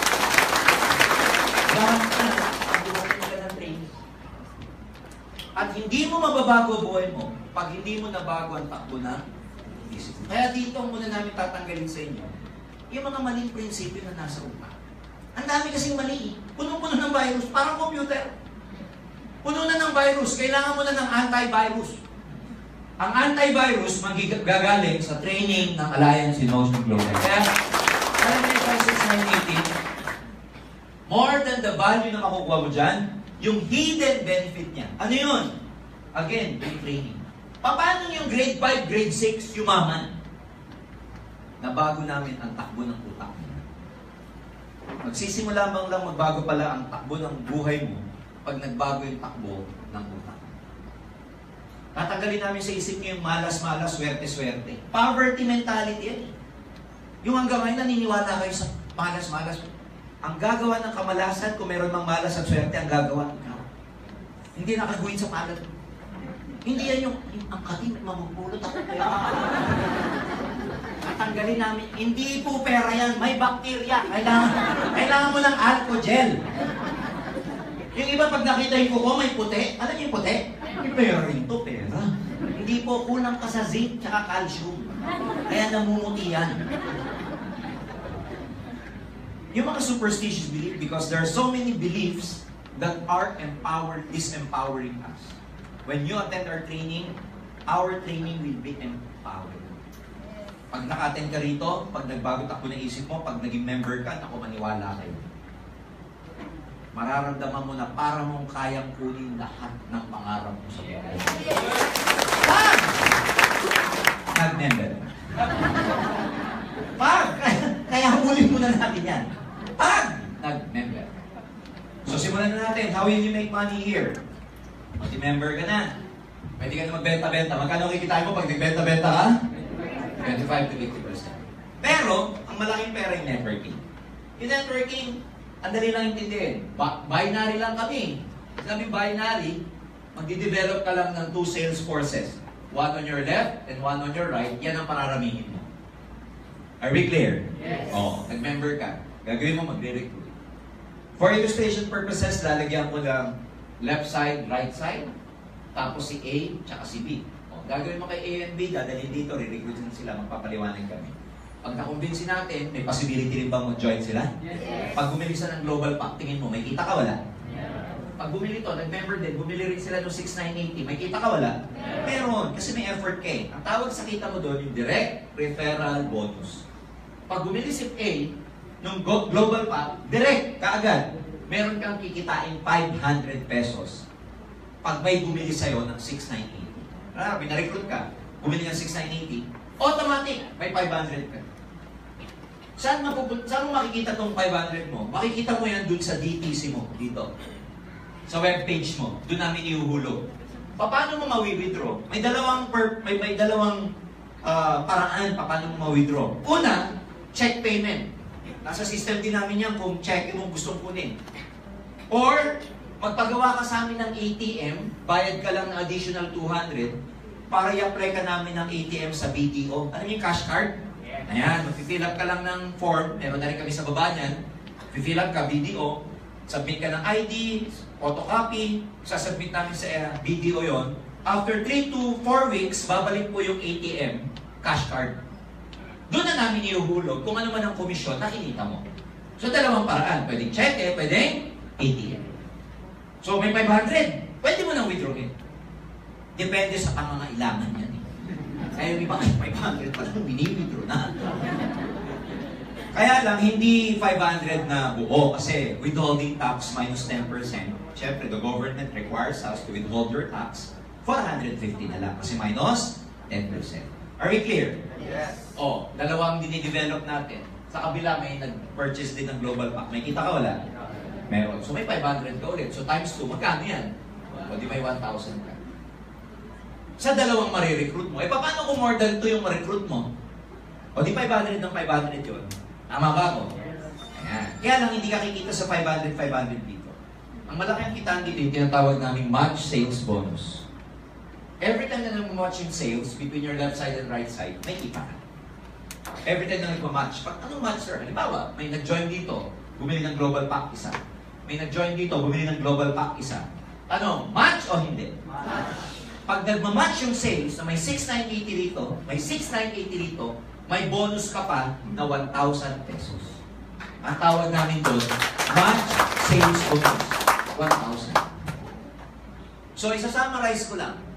At hindi mo mababago buhay mo pag hindi mo nabago ang takbo na isip. Kaya dito muna namin tatanggalin sa inyo yung mga maling prinsipyo na nasa utak. Ang dami kasing mali. Punong-puno ng virus, parang computer. Puno na ng virus, kailangan mo na ng antivirus. ang antivirus magigagaling sa training ng Alliance in Ocean Global. Kaya, alam niyo sa 6980, more than the value na makukuha mo dyan, yung hidden benefit niya. Ano yun? Again, yung training. Paano yung grade 5, grade 6 yumaman? Nabago namin ang takbo ng utak niya. Magsisimula lang magbago pala ang takbo ng buhay mo pag nagbago yung takbo ng utak. Tatanggalin namin sa isip niyo yung malas-malas, swerte-swerte. Poverty mentality yan. Yung hanggang ngayon naniniwala kayo sa malas-malas. Ang gagawa ng kamalasan, kung meron mang malas at swerte, ang gagawa ikaw. Hindi nakaguhin sa malas. Hindi yan yung ang kating mamupulot ako pera. Tatanggalin namin. Hindi po pera yan. May bakterya. Kailangan mo ng alcohol. Yung iba pag nakita yung kuko, may puti. Alam niyo yung puti? Pera rin to, pera. Hindi po, kulang ka sa zinc tsaka calcium. Kaya namumuti yan. Yung mga superstitious belief, because there are so many beliefs that are disempowering us. When you attend our training will be empowering. Pag naka-attend ka rito, pag nagbago takbo ng isip mo, pag naging member ka, ako maniwala kayo. Mararamdaman mo na para mong kayang kunin lahat ng pangarap mo sa buhay. Pag! Nag-member. Pag! Kaya hulin muna natin yan. Pag! Nag-member. So simulan na natin. How will you make money here? Mag-member ka na. Pwede ka na magbenta-benta. Magkano kikitain mo pag nagbenta-benta ka? 25 to 50%. Pero, ang malaking pera yung networking. Yung networking, ang dali lang intindihin. Binary lang kami. Sabi binary, magdi-develop ka lang ng 2 sales forces. One on your left and one on your right. Yan ang pararamihin mo. Are we clear? Yes. Oh, nag-member ka. Gagawin mo, magre-recruit. For illustration purposes, lalagyan ko ng left side, right side. Tapos si A, tsaka si B. Gagawin mo kay A and B, dadalhin dito, re-recruit sila, magpapaliwanag kami. Pag nakumbinsi natin, may possibility rin bang mag-join sila? Yes. Pag bumili sa ng global pack, tingin mo, may kita ka wala? Yeah. Pag bumili to, nag-member din, bumili rin sila ng 6,980, may kita ka wala? Yeah. Meron, kasi may effort ka eh. Ang tawag sa kita mo doon, yung direct referral bonus. Pag bumili si A, ng global pack, direct, kaagad, meron kang kikitain 500 pesos. Pag may bumili sa'yo ng 6,980. Binarecruit ka, bumili ng 6,980, automatic, may 500 ka. Saan mo makikita tong 500 mo? Makikita mo yan dun sa DTC mo, dito. Sa webpage mo, dun namin ihuhulog. Paano mo ma-withdraw? May dalawang paraan paano mo ma-withdraw. Una, check payment. Nasa system din namin yan kung check mo gustong kunin. Or, magpagawa ka sa amin ng ATM, bayad ka lang ng additional 200 para i-apply ka namin ng ATM sa BDO. Ano yung cash card? Ayan, mag-fill up ka lang ng form, meron na rin kami sa baba niyan. Fill up ka, BDO, submit ka ng ID, photocopy, sasubmit namin sa BDO yon. After 3 to 4 weeks, babalik po yung ATM, cash card. Doon na namin iuhulog kung ano man ang komisyon na kinita mo. So, dalawang paraan. Pwedeng cheque, pwedeng ATM. So, may 500. Pwede mo nang withdrawin. Depende sa pangangailangan yan. Kaya yung iba, 500 pa lang, bini-withdraw na. Kaya lang, hindi 500 na buo kasi withholding tax minus 10%. Siyempre, the government requires us to withhold your tax 450 na lang kasi minus 10%. Are we clear? Yes. O, dalawang dinidevelop natin. Sa kabila, may nag-purchase din ng global pack. May kita ka wala? Meron. So, may 500 ka ulit. So, times 2, magkano yan? O, di may 1,000 ka. Sa dalawang marirecruit mo, paano kung more than 2 yung ma-recruit mo? O, di 500 ng 500 yun. Tama ba ako? Ayan. Kaya lang, hindi ka kikita sa 500 dito. Ang malaking kitaan dito, yung tinatawag naming match sales bonus. Every time na nag-match yung sales between your left side and right side, may kita ka. Every time na nag-match. Anong match, sir? Halimbawa, may nag-join dito, bumili ng global pack, isa. May nag-join dito, bumili ng global pack, isa. Ano, match o hindi? Match. Pag nagmamatch yung sales na may 6,980 dito, may 6,980 dito, may bonus ka pa na 1,000 pesos. Ang tawag namin doon, match sales bonus. 1,000. So, isa-summarize ko lang.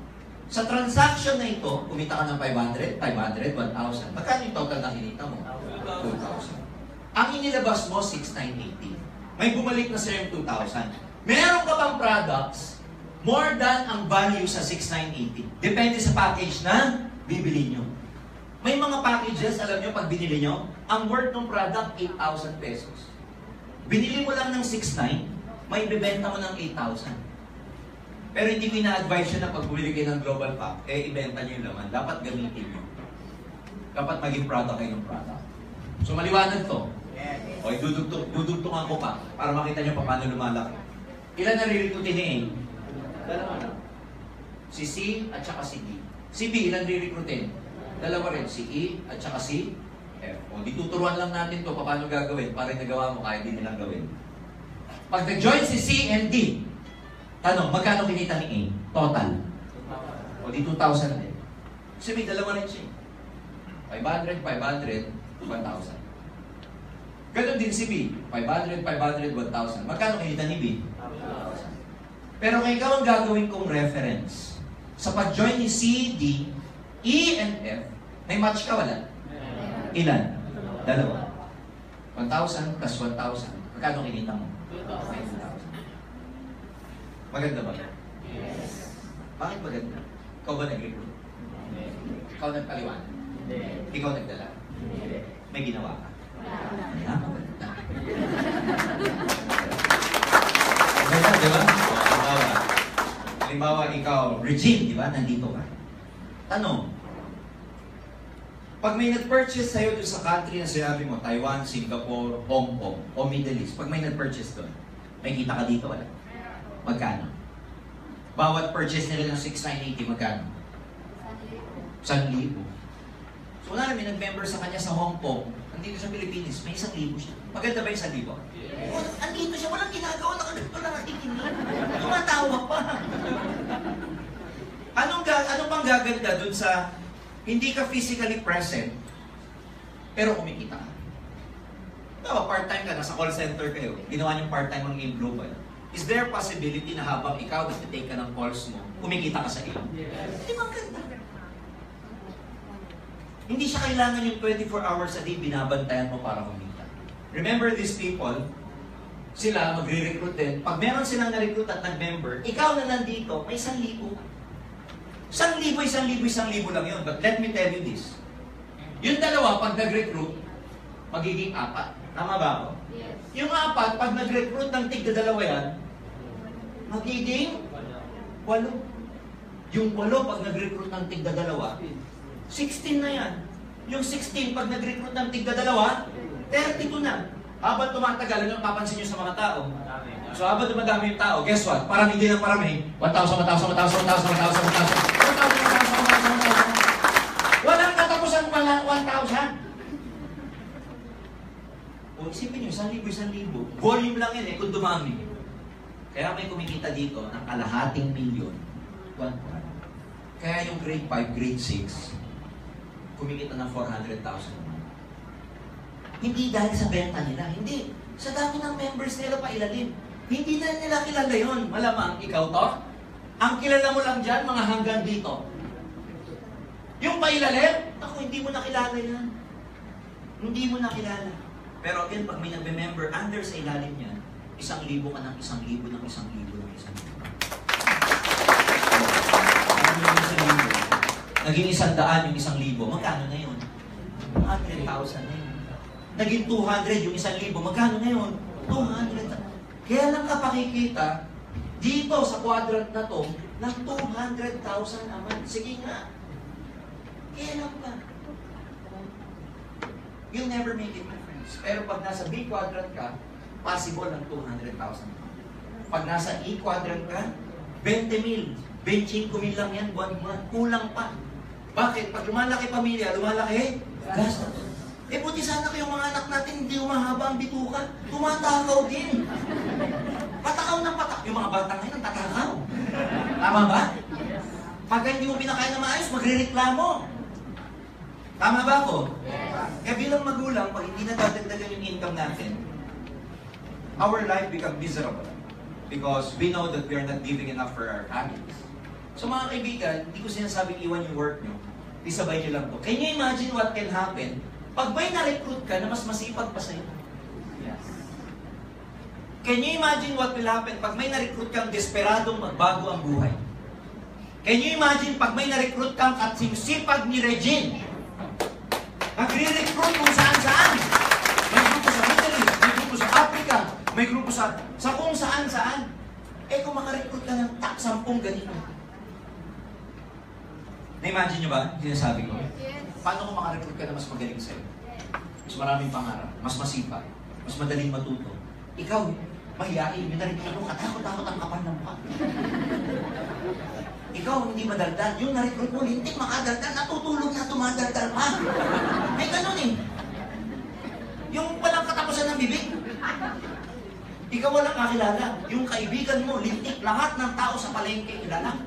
Sa transaction na ito, kumita ka ng 500, 1,000. Magkano yung total na kinita mo? 2,000. Ang inilabas mo, 6,980. May bumalik na sa yung 2,000. Meron ka bang products more than ang value sa 6,980? Depende sa package na bibili nyo. May mga packages, alam nyo, pag binili nyo, ang worth ng product, 8,000 pesos. Binili mo lang ng 6,900, may ibebenta mo ng 8,000. Pero hindi ko ina-advise yun na pag bumili kayo ng global pack, ibenta nyo yung laman. Dapat gamitin nyo. Dapat maging product kayo ng product. So maliwanag to. O, dudugtungan ko pa para makita nyo pa paano lumalaki. Ilan nare-recruitin ni A? Dalawa na. Si C at saka si D. Si B, ilan re-recruitin? Dalawa rin. Si E at saka si F. O, dituturuan lang natin to paano gagawin para yung nagawa mo kaya di nilang gawin. Pag nag-join si C and D, tanong, magkano kinita ni A? Total. O, di 2,000 din. Si B, dalawa rin siya. 500, 1,000. Ganon din si B. 500, 1,000. Magkano kinita ni B? 1,000. Pero kung ikaw ang gagawin kong reference, sa pag-join ni C, D, E, and F, may match ka wala? Ilan? Dalawa. 1,000 plus 1,000. Magkano kinita mo? 2,000. Maganda ba? Yes. Bakit maganda? Ikaw ba nag-recruit? Ikaw nagpaliwanag? Ikaw nagdala? May ginawa ka? Maganda, di ba? Halimbawa, ikaw, Regine, di ba? Nandito ka. Tanong, pag may nag-purchase sa'yo doon sa country na sinabi mo, Taiwan, Singapore, Hong Kong, o Middle East, pag may nag-purchase doon, may kita ka dito, wala? Magkano? Bawat purchase nila ng 6,980, magkano? 1,000. So wala na, may nag-member sa kanya sa Hong Kong, andito sa Pilipinas, may 1,000 siya. Maganda ba yung 1,000? Yes. Oh, andito siya, walang ginagawa, nakaganto lang nakikinig. Tumatawa pa. Ano pang gaganda dun sa hindi ka physically present, pero kumikita ka? Diba, part-time ka, nasa call center kayo, ginawa niyong part-time ang game global. Is there possibility na habang ikaw nag-take ka ng calls mo, kumikita ka sa iyo? Yes. Di ba ang ganda? Hindi siya kailangan yung 24 hours a day binabantayan mo para kumita. Remember these people, sila magre-recruit din. Pag meron silang na-recruit at nag-member, ikaw na nandito, may 1,000. 1,000 lang yun. But let me tell you this. Yung dalawa, pag nag-recruit, magiging 4. Tama ba ako? Yes. Yung 4, pag nag-recruit ng tigda-2 yan, magiging 8. Yung 8, pag nag-recruit ng tigda-2, 16 na yan. Yung 16, pag nag-recruit ng tigda-2, 32 na. Habang tumatagal, ano papansin nyo sa mga tao? So habang dumadami yung tao, guess what? Parami din ang parami. 1,000. Walang katapusan pala, 1,000. O isipin nyo, 1,000. Volume lang yan kung dumami. Kaya may kumikita dito ng kalahating milyon. 1. Kaya yung grade 5, grade 6, kumikita ng 400,000. Hindi dahil sa benta nila. Hindi. Sa dami ng members nila pa ilalim. Hindi na nila kilala yun. Malamang, ikaw to. Ang kilala mo lang dyan, mga hanggang dito. Yung pailalim, ako, hindi mo nakilala yan. Hindi mo nakilala. Pero again, pag may nagbe-member, under sa ilalim niyan, 1,000 ka ng 1,000 ng 1,000. Naging 100 yung 1,000. Magkano na yun? 100,000 na yun. Naging 200 yung 1,000. Magkano na yun? 200. Kaya lang kapakikita, dito sa quadrant na to, ng 200,000 a month. Sige nga. Kaya lang pa. You'll never make it, my friends. Pero pag nasa B quadrant ka, possible ng 200,000. Pag nasa E quadrant ka, 20,000. 25,000 lang yan, buwan-buwan. Kulang pa. Bakit? Pag lumalaki pamilya, lumalaki gastos. Buti sana kayong mga anak natin hindi umahaba ang bituka. Tumatakaw din. Patakaw ng patak. Yung mga bata ngayon, tatakaw. Tama ba? Pag hindi mo pinakain na maayos, magre-reklamo. Tama ba ako? Kaya bilang magulang, pag hindi na dadagdagan yung income natin, our life becomes miserable. Because we know that we are not giving enough for our families. So mga kaibigan, hindi ko sinasabing iwan yung work nyo. Isabay nyo lang to. Can you imagine what can happen pag may na-recruit ka na mas masipag pa sa'yo? Yes. Can you imagine what will happen pag may na-recruit kang desperadong magbago ang buhay? Can you imagine pag may na-recruit kang katsipag ni Regine? Nagre-recruit kung saan-saan. May grupo sa Middle East, may grupo sa Africa, may grupo sa kung saan-saan. Eh kung makarecruit ka ng 10 ganito. Na-imagine nyo ba? Sinasabi ko. Yes. Paano kung makarecruit ka na mas magaling sa'yo? Mas maraming pangarap, mas masipag, mas madaling matuto. Ikaw, mahiyain, may na-recruit mo, katakot-takot ang kapal ng mukha. Ikaw, hindi madaldal. Yung na-recruit mo, hindi makadaldal, natutulog na tumadaldal pa. May ganun eh. Yung walang katapusan ng bibig. Ikaw walang kakilala. Yung kaibigan mo, lintik, lahat ng tao sa palengke, kilala.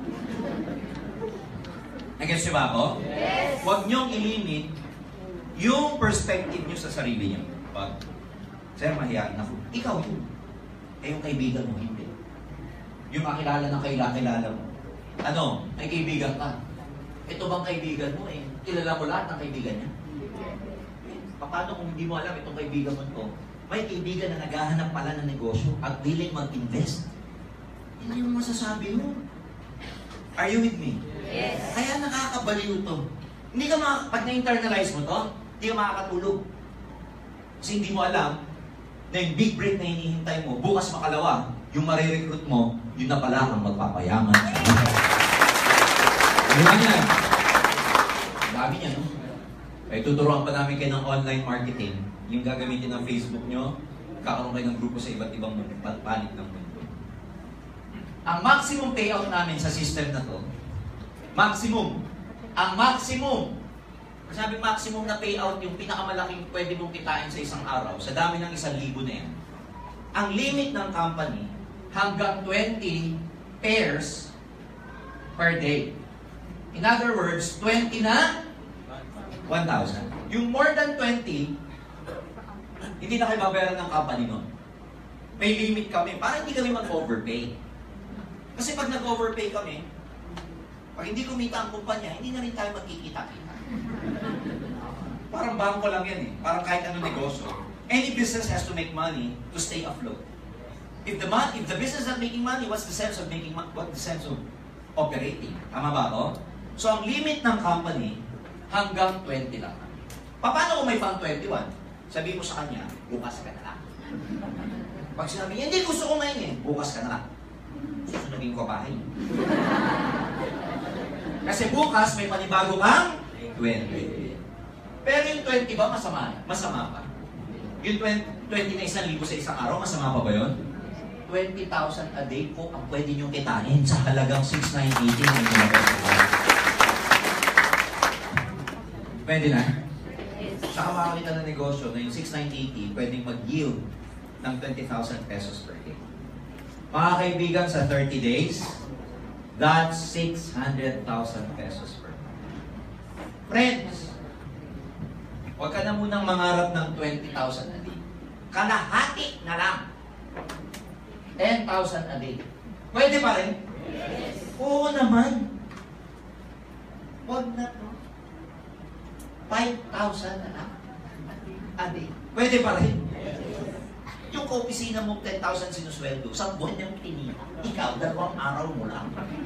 Nag-gets nyo ba ako? Yes. Huwag nyong ilimit yung perspective nyo sa sarili nyo. Pag, sir, mahihain ako. Ikaw yun. Eh, yung kaibigan mo, hindi. Yung kakilala ng kakilala mo. Ano? May kaibigan ka. Ito bang kaibigan mo eh? Kilala mo lahat ng kaibigan niya? Paano kung hindi mo alam itong kaibigan mo ito? May kaibigan na naghahanap pala ng negosyo at willing mag-invest. Hindi mo masasabi mo. Are you with me? Yes. Kaya nakakabaliw ito. Hindi ka pag na-internalize mo to, hindi ka makakatulog. Kasi hindi mo alam na yung big break na hinihintay mo, bukas makalawa, yung marirecruit mo, yun na pala ang magpapayaman. Ano ba yan? Dami niya, no? Ay, tuturuan pa namin kayo ng online marketing. Yung gagamitin ng Facebook nyo, kakaroon kayo ng grupo sa iba't ibang panig ng mundo. Ang maximum payout namin sa system na to, ang maximum, sabi maximum na payout, yung pinakamalaking pwede mong kitain sa isang araw, sa dami ng 1,000 na yan. Ang limit ng company, hanggang 20 pairs per day. In other words, 20 na 1,000. Yung more than 20, hindi na kayo babayaran ng company nun. May limit kami para hindi kami mag-overpay. Kasi pag nag-overpay kami, pag hindi kumita ang kumpanya, hindi na rin tayo magkikita-kita. Parang bangko lang yan eh. Parang kahit anong negosyo. Any business has to make money to stay afloat. If the business is not making money, what's the sense of making money? What's the sense of operating? Tama ba ako? So ang limit ng company, hanggang 20 lang. Paano kung may pang 21? Sabi mo sa kanya, bukas ka na lang. Pag sinabi niya, hindi gusto ko ngayon eh, bukas ka na lang. Susunogin ko bahay. Kasi bukas may panibago kang 20. Pero yung 20 ba masama? Masama pa. Yung 20 na 1,000 sa isang araw, masama pa ba yun? 20,000 a day po ang pwede niyong kitain sa halagang 6,980 na yung pwede na? Saka makakita ng negosyo na yung 6,980 pwedeng mag-yield ng 20,000 pesos per day. Mga kaibigan, sa 30 days, that's 600,000 pesos per day. Friends, huwag ka na munang mangarap ng 20,000 a day. Kalahati na lang. 10,000 a day. Pwede pa rin? Yes. Oo naman. Huwag na to. 5,000 na lang a day. Pwede pa rin? Yung ka-opisina mo, 10,000 sinusweldo, sa buwan niyang tinita. Ikaw, 2 araw mo lang.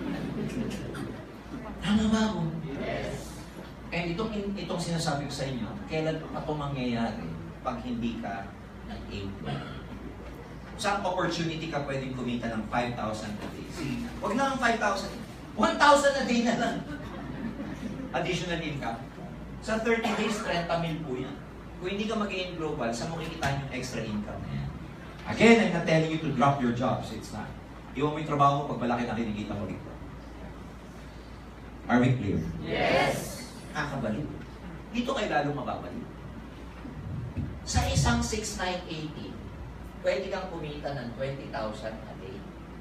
Tama ba ako? Yes. And itong sinasabi ko sa inyo, kailan pa ito mangyayari pag hindi ka nag-aim? Saan opportunity ka pwedeng kumita ng 5,000 a day? Huwag na ang 5,000. 1,000 a day na lang. Additional income. Sa 30 days, 30,000 po yan. Kung hindi ka mag-aim global, saan mo kikitain yung extra income na yan? Again, I'm not telling you to drop your jobs. It's not. Iwan mo yung trabaho mo pag malaki na kinikita mo dito. Are we clear? Yes. Kakabalik. Dito kayo lalong mababalik. Sa isang 6,980, pwede kang kumita ng 20,000 a day.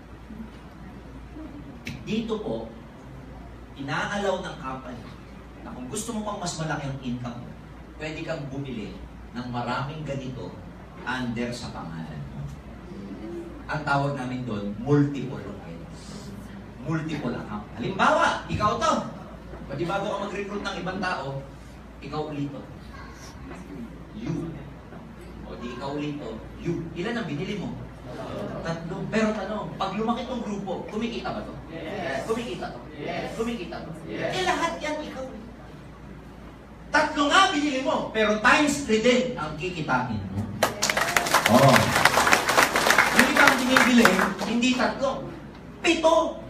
Dito po, inaalaw ng company na kung gusto mo pang mas malaki ang income mo, pwede kang bumili ng maraming ganito under sa pangalan mo. Ang tawag namin doon, multiple heads. multiple account. Halimbawa, ikaw to. Pwede bago ka mag-recruit ng ibang tao, ikaw ulit to. You. O di ikaw ulit to. You. Ilan ang binili mo? 3. Pero tanong, pag lumaki tong grupo, kumikita ba to? Yes. Kumikita to? Yes. Kumikita to? Yes. Eh lahat yan ikaw. 3 nga binili mo, pero times 3 din ang kikitain mo. Oh. Yung ibang binibili, hindi 3. 7.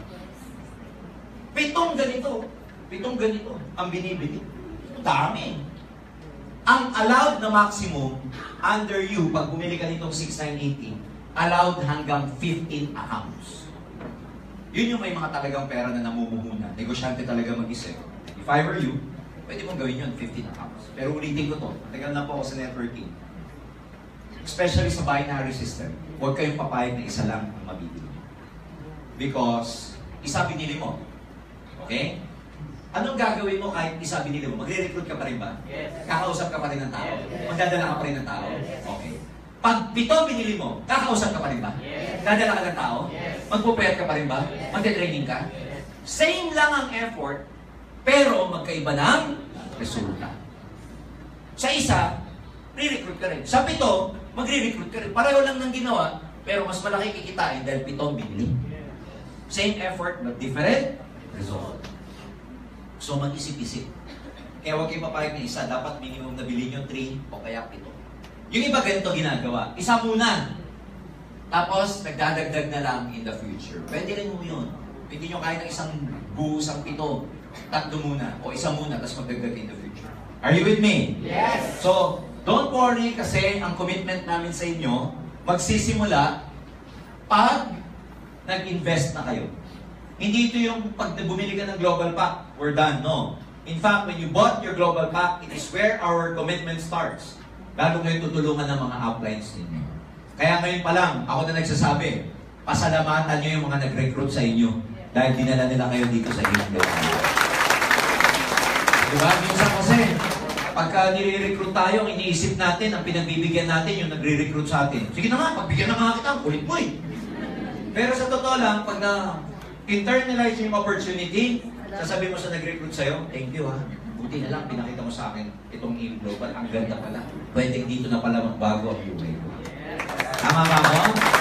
7 ganito. 7 ganito ang binibili. Dami. Ang allowed na maximum under you, pag bumili ka nitong 6980, allowed hanggang 15 accounts. Yun yung may mga talagang pera na namumuhunan. Negosyante talaga mag-isip. If I were you, pwede mong gawin yun, 15 accounts. Pero ulitin ko to, tagal na po ako sa networking. Especially sa binary system, huwag kayong papayag na isa lang ang mabibili. Because, isa binili mo. Okay? Anong gagawin mo kahit isa binili mo? Magre-recruit ka pa rin ba? Yes. Kakausap ka pa rin ng tao? Yes. Magdadala ka pa rin ng tao? Yes. Okay. Pag 7 binili mo, kakausap ka pa rin ba? Yes. Dadala ka ng tao? Yes. Magpupuyat ka pa rin ba? Yes. Magte-training ka? Yes. Same lang ang effort, pero magkaiba ng resulta. Sa isa, re-recruit ka rin. Sa 7, magre-recruit ka rin. Pareho lang ng ginawa, pero mas malaki kikitain dahil 7 binili. Same effort, but different result. So mag-isip-isip. Kaya huwag kayo papayag na isa, dapat minimum na bilhin nyo 3 o kaya 7. Yung iba ganito ginagawa, isa muna. Tapos nagdadagdag na lang in the future. Pwede rin mo yun. Hindi nyo kahit ng isang buusang 7, 3 muna, o isa muna, tapos magdagdag in the future. Are you with me? Yes. So, don't worry kasi ang commitment namin sa inyo, magsisimula pag nag-invest na kayo. Hindi ito yung pag bumili ka ng global pack, we're done. No. In fact, when you bought your global pack, it is where our commitment starts. Lalo ngayon tutulungan ng mga uplines ninyo. Kaya ngayon pa lang, ako na nagsasabi, pasalamatan nyo yung mga nag-recruit sa inyo dahil dinala nila kayo dito sa inyong. Diba? Minsan kasi, pagka nire-recruit tayo, iniisip natin, ang pinagbibigyan natin yung nagre-recruit sa atin. Sige na nga, pagbigyan na nga kita, kulit mo eh. Pero sa totoo lang, pag na-internalize yung opportunity, sasabihin mo sa nag-recruit sa'yo, thank you ha. Buti na lang, pinakita mo sa akin itong AIM Global. Ang ganda pala. Pwede dito na pala magbago ang buhay ko. Tama ba ako?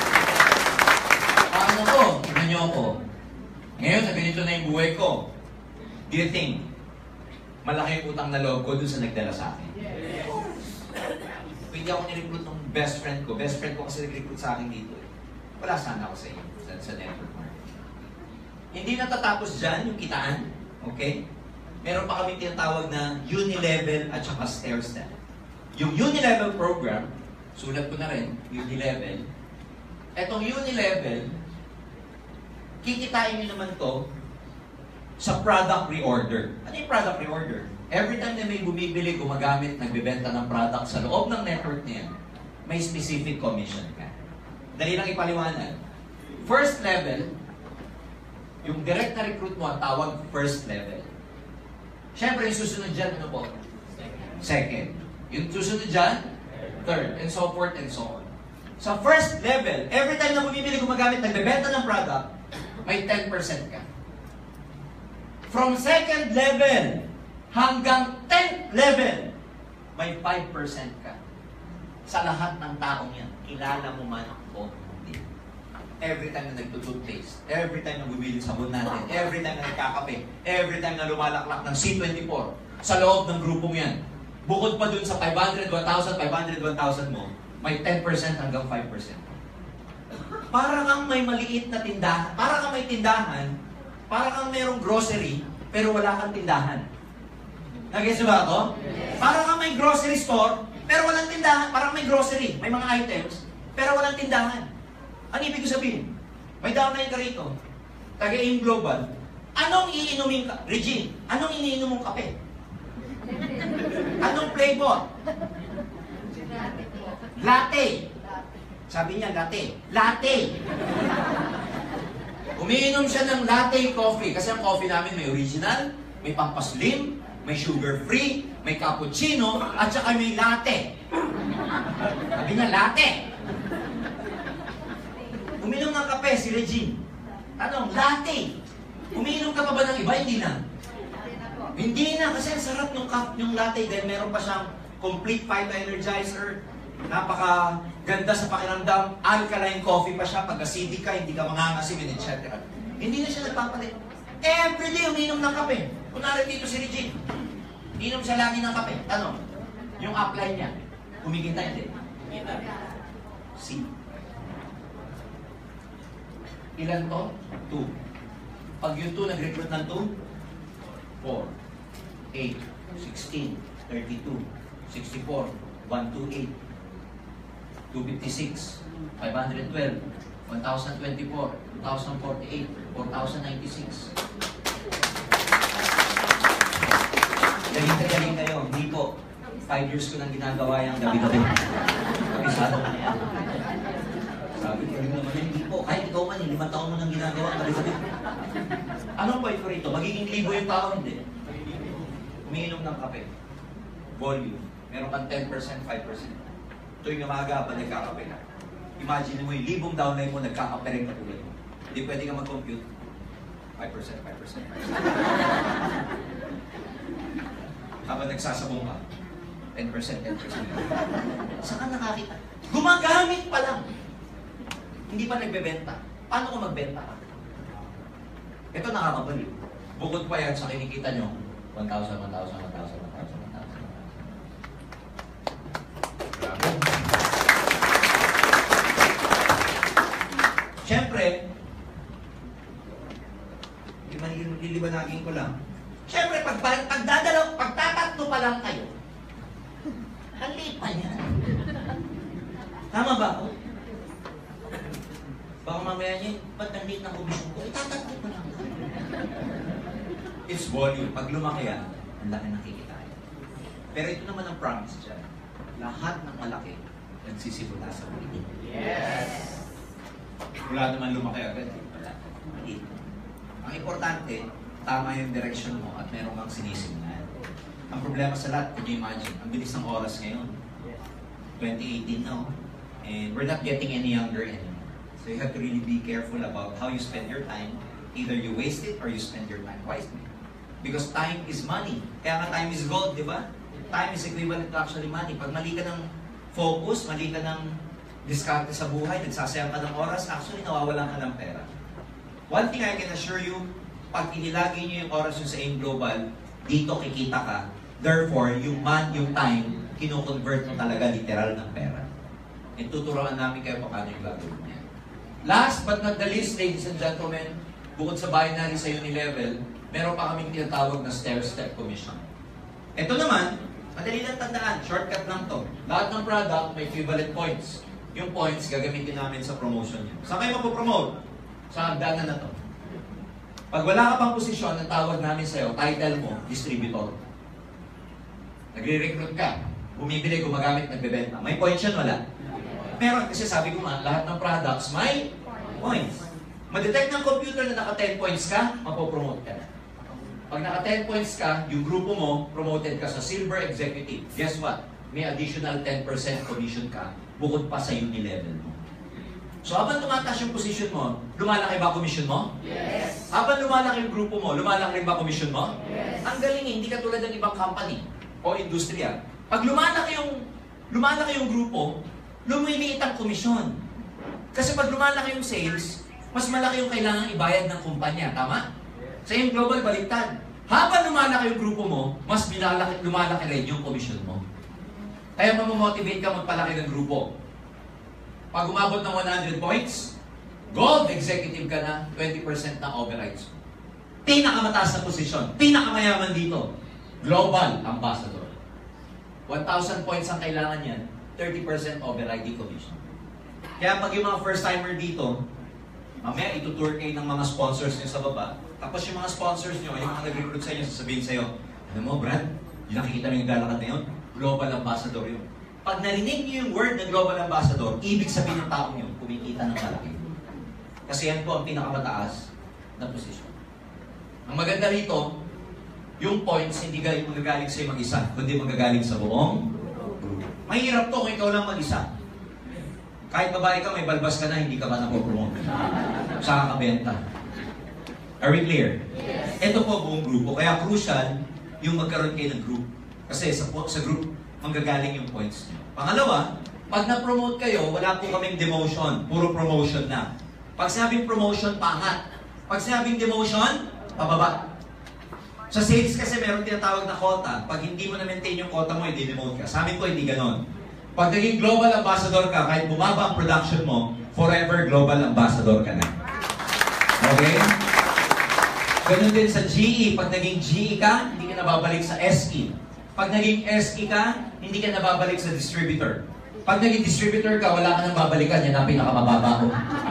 Paano ko? Tignan niyo ako. Ngayon, sa ganito na yung buhay ko. Do you think, malaki yung utang na loob ko dun sa nagdala sa akin? Yes. Hindi ako ni-recruit ng best friend ko. Best friend ko kasi nag-recruit sa akin dito. Wala sana ako sa inyo, sa network marketing. Hindi natatapos dyan yung kitaan. Okay? Meron pa kami tinatawag na uni-level at saka stair-step. Yung uni-level program, sulat ko na rin, uni-level. Etong uni-level, kikitain nyo naman to sa product reorder. Ano yung product reorder? Every time na may bumibili, gumagamit, nagbebenta ng product sa loob ng network niya, may specific commission ka. Dali lang ipaliwanag. First level, yung direct na recruit mo, ang tawag first level. Siyempre, yung susunod dyan, ano po? Second. Yung susunod dyan, third, and so forth and so on. Sa first level, every time na bumibili, gumagamit, nagbebenta ng product, may 10% ka. From second level hanggang 10th level, may 5% ka. Sa lahat ng taong yan, kilala mo man o hindi. Every time na nagtutoothpaste, every time na bumili sabon natin, every time na nagkakape, every time na lumalaklak ng C24 sa loob ng grupong yan, bukod pa dun sa 500, 1,000, 500, 1,000 mo, may 10% hanggang 5%. Para kang may maliit na tindahan, para kang may tindahan, para kang mayroong grocery, pero wala kang tindahan. Nag-gets ba ako? Yes. Para kang may grocery store, pero walang tindahan. Para kang may grocery, may mga items, pero walang tindahan. Ano ibig sabihin? May downline ka rito. Taga-AIM Global. Anong iinumin ka? Regine, anong iniinom mong kape? Anong flavor? Latte. Sabi niya, latte. Latte! Umiinom siya ng latte coffee. Kasi ang coffee namin may original, may pampaslim, may sugar-free, may cappuccino, at saka may latte. Sabi niya, latte! Uminom ng kape si Regine. Anong? Latte! Umiinom ka pa ba ng iba? Hindi na. Hindi na po. Hindi na, kasi ang sarap yung latte dahil meron pa siyang complete phyto-energizer, napaka-ganda sa pakiramdam, alkaline coffee pa siya, pag acidic ka, hindi ka mangangasim, etc. Hindi na siya nagpapalit. Everyday umiinom ng kape. Kunwari dito si Regine, inom siya lagi ng kape. Tanong, yung upline niya, kumikita hindi? Kumikita. C. Ilan to? 2. Pag yung 2 nag-recruit ng 2, 4, 8, 16, 32, 64, 128, 256, 512, 1024, 2048, 4096. Galing kayo. Hindi po. 5 years ko nang ginagawa yung gabi-gabi. Kabisado ka na yan. Sabi ko rin naman, hindi po. Kahit ikaw man, 5 taon mo nang ginagawa ang gabi-gabi. Anong point ko rito? Magiging libo yung tao, hindi. Umiinom ng kape. Volume. Meron kang 10%, 5%. Tuwing umaga pa nagkakape na. Imagine mo yung libong downline mo nagkakape rin katulad mo. Hindi pwede ka mag-compute. 5%, 5%. Habang nagsasabong ka, 10%, 10%. Saan ka nakakita? Gumagamit pa lang. Hindi pa nagbebenta. Paano kung magbenta ka? Ito nakakabalik. Bukod pa yan sa kinikita nyo, 1,000, 1,000, 1,000, 1,000, 1,000. Grabe. Siyempre, lilibanagin ko lang. Siyempre, pagtatatlo pa lang kayo, hali pa yan. Tama ba ako? Baka mamaya niya, ba't nandit ng komisyon ko? Tatatlo pa lang kayo. It's volume. Pag lumaki yan, ang laki nakikita. Pero ito naman ang promise dyan. Lahat ng malaki, nagsisimula sa maliit. Yes! Wala naman lumaki agad. Wala. Maliit. Ang importante, tama yung direction mo at meron kang sinisimulan. Ang problema sa lahat, can you imagine, ang bilis ng oras ngayon. 2018 now. And we're not getting any younger anymore. So you have to really be careful about how you spend your time. Either you waste it or you spend your time wisely. Because time is money. Kaya nga time is gold, di ba? Time is equivalent to actually money. Pag mali ka ng focus, mali ka ng diskarte sa buhay, nagsasayang ka ng oras, actually nawawalan ka ng pera. One thing I can assure you, pag inilagay niyo yung oras yung sa AIM Global, dito kikita ka. Therefore, yung time, kino-convert mo talaga literal ng pera. And tuturuan namin kayo paano yung gagawin niya. Last but not the least, ladies and gentlemen, bukod sa binary sa Unilevel, meron pa kaming tinatawag na stair-step commission. Ito naman, madali lang tandaan, shortcut lang to. Lahat ng product may equivalent points. Yung points, gagamitin namin sa promotion niya. Saan kayo mapopromote? Sa hagdanan na to. Pag wala ka pang posisyon, ang tawag namin sa'yo, title mo, distributor. Nagre-recruit ka, bumibili, gumagamit, nagbebenta. May points yan, wala? Meron, kasi sabi ko nga, lahat ng products may points. Ma-detect ng computer na naka 10 points ka, mapopromote ka na. Pag naka 10 points ka, yung grupo mo, promoted ka sa Silver Executive. Guess what? May additional 10% commission ka, bukod pa sa Unilevel mo. So habang tumataas yung position mo, lumalaki ba commission mo? Yes. Habang lumalaki yung grupo mo, lumalaki rin ba commission mo? Yes. Ang galing, hindi ka tulad ng ibang company o industriya. Pag lumalaki yung grupo, lumiliit ang komisyon. Kasi pag lumalaki yung sales, mas malaki yung kailangan ibayad ng kumpanya. Tama? Sa yung global baliktad. Habang lumalaki yung grupo mo, mas lumalaki rin yung komisyon mo. Kaya mamomotivate ka magpalaki ng grupo. Pag umabot ng 100 points, gold executive ka na, 20% ng overrides. Pinakamataas na posisyon, pinakamayaman dito, global ambassador. 1,000 points ang kailangan yan, 30% overriding commission. Kaya pag yung mga first-timer dito, mamaya itutour kayo ng mga sponsors nyo sa baba, tapos yung mga sponsors nyo, yung mga nag-recruit sa inyo, sasabihin sa'yo, ano mo, Brad, yung nakikita mo yung galakad na yun, global ambassador yun. Pag narinig niyo yung word na global ambassador, ibig sabihin ng taong yun, kumikita ng malaki. Kasi yan po ang pinakamataas na posisyon. Ang maganda rito, yung points hindi magagaling sa'yo mag-isa, kundi magagaling sa buong grupo. Mahirap to kung ikaw lang mag-isa. Kahit babae ka, may balbas ka na, hindi ka ba napopromote? Saka ka benta. Are we clear? Yes. Ito po buong grupo. Kaya crucial yung magkaroon kayo ng group. Kasi sa group, manggagaling yung points niyo. Pangalawa, pag na-promote kayo, wala po kaming demotion. Puro promotion na. Pag sinabing promotion, paangat. Pag sinabing demotion, pababa. Sa sales kasi meron tinatawag na quota. Pag hindi mo na-maintain yung quota mo, i-demote ka. Sa amin po, hindi ganon. Pag naging global ambassador ka, kahit bumaba ang production mo, forever global ambassador ka na. Okay? Ganun din sa GE. Pag naging GE ka, hindi ka nababalik sa SE. Pag naging SE ka, hindi ka nababalik sa distributor. Pag naging distributor ka, wala ka nang babalikan. Yan ang pinakamababa ko.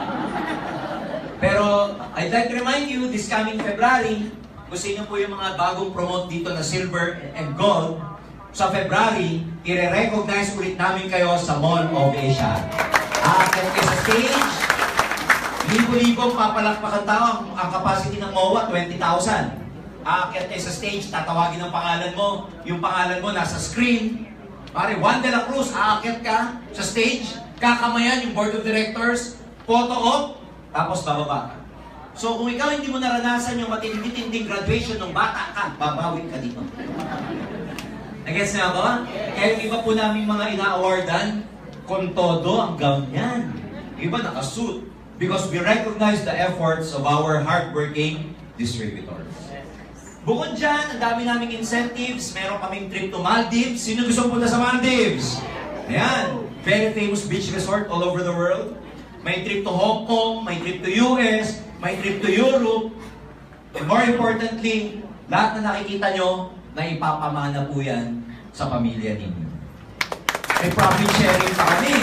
Pero, I'd like to remind you, this coming February, kung sino po yung mga bagong promote dito na silver and gold, sa February, i-recognize ulit namin kayo sa Mall of Asia. Aakyat kayo sa stage, libo-libong papalakpakan tao, ang capacity ng MOA, 20,000. Aakyat kayo sa stage, tatawagin ang pangalan mo, yung pangalan mo nasa screen. Pare, Juan de la Cruz, aakyat ka sa stage, kakamayan yung board of directors, photo op, tapos bababa ka. So kung ikaw hindi mo naranasan yung matindi-tinding graduation ng bata ka, babawin ka dito. Nag-gets na ako? Kaya yung iba po namin mga ina-awardan, kung todo ang gown yan. Iba nakasuit. Because we recognize the efforts of our hardworking distributors. Bukod dyan, ang dami naming incentives. Meron kaming trip to Maldives. Sino gusto punta sa Maldives? Ayan. Very famous beach resort all over the world. May trip to Hong Kong, may trip to US, may trip to Europe. And more importantly, lahat na nakikita nyo, na ipapamana po yan sa pamilya ninyo. May profit sharing pa kami.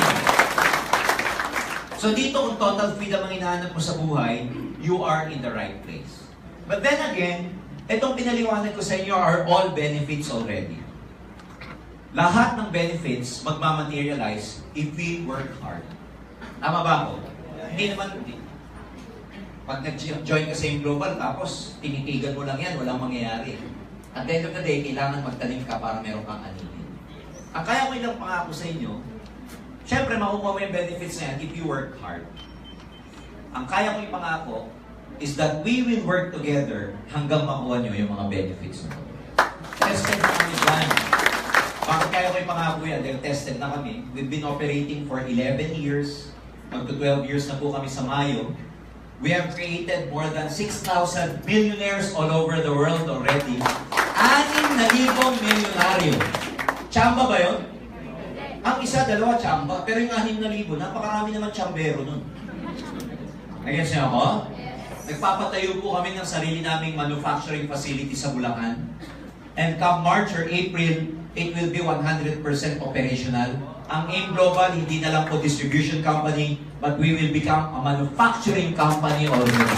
So dito, kung total freedom ang hinahanap mo sa buhay, you are in the right place. But then again, itong pinaliwanag ko sa inyo are all benefits already. Lahat ng benefits magmamaterialize if we work hard. Tama ba ako? Hindi naman, hindi. Pag nag-join ka sa yung global, tapos tinitigan mo lang yan, walang mangyayari. At the end of the day, kailangan magtanim ka para meron kang aninin. Ang kaya ko ilang pangako sa inyo, syempre makukuha mo yung benefits na yan if you work hard. Ang kaya ko ipangako is that we will work together hanggang makuha nyo yung mga benefits na. Tested na kami dyan. Bakit kaya ko ipangako yan? Dahil tested na kami. We've been operating for 11 years. Magto 12 years na po kami sa Mayo. We have created more than 6,000 millionaires all over the world already. 6,000 milyonaryo. Chamba ba yun? Ang isa, dalawa chamba. Pero yung 6,000, napakarami naman chambero nun. Nag-gets niyo ako? Nagpapatayo po kami ng sarili naming manufacturing facility sa Bulacan. And come March or April, it will be 100% operational. Ang AIM Global, hindi na lang po distribution company, but we will become a manufacturing company already.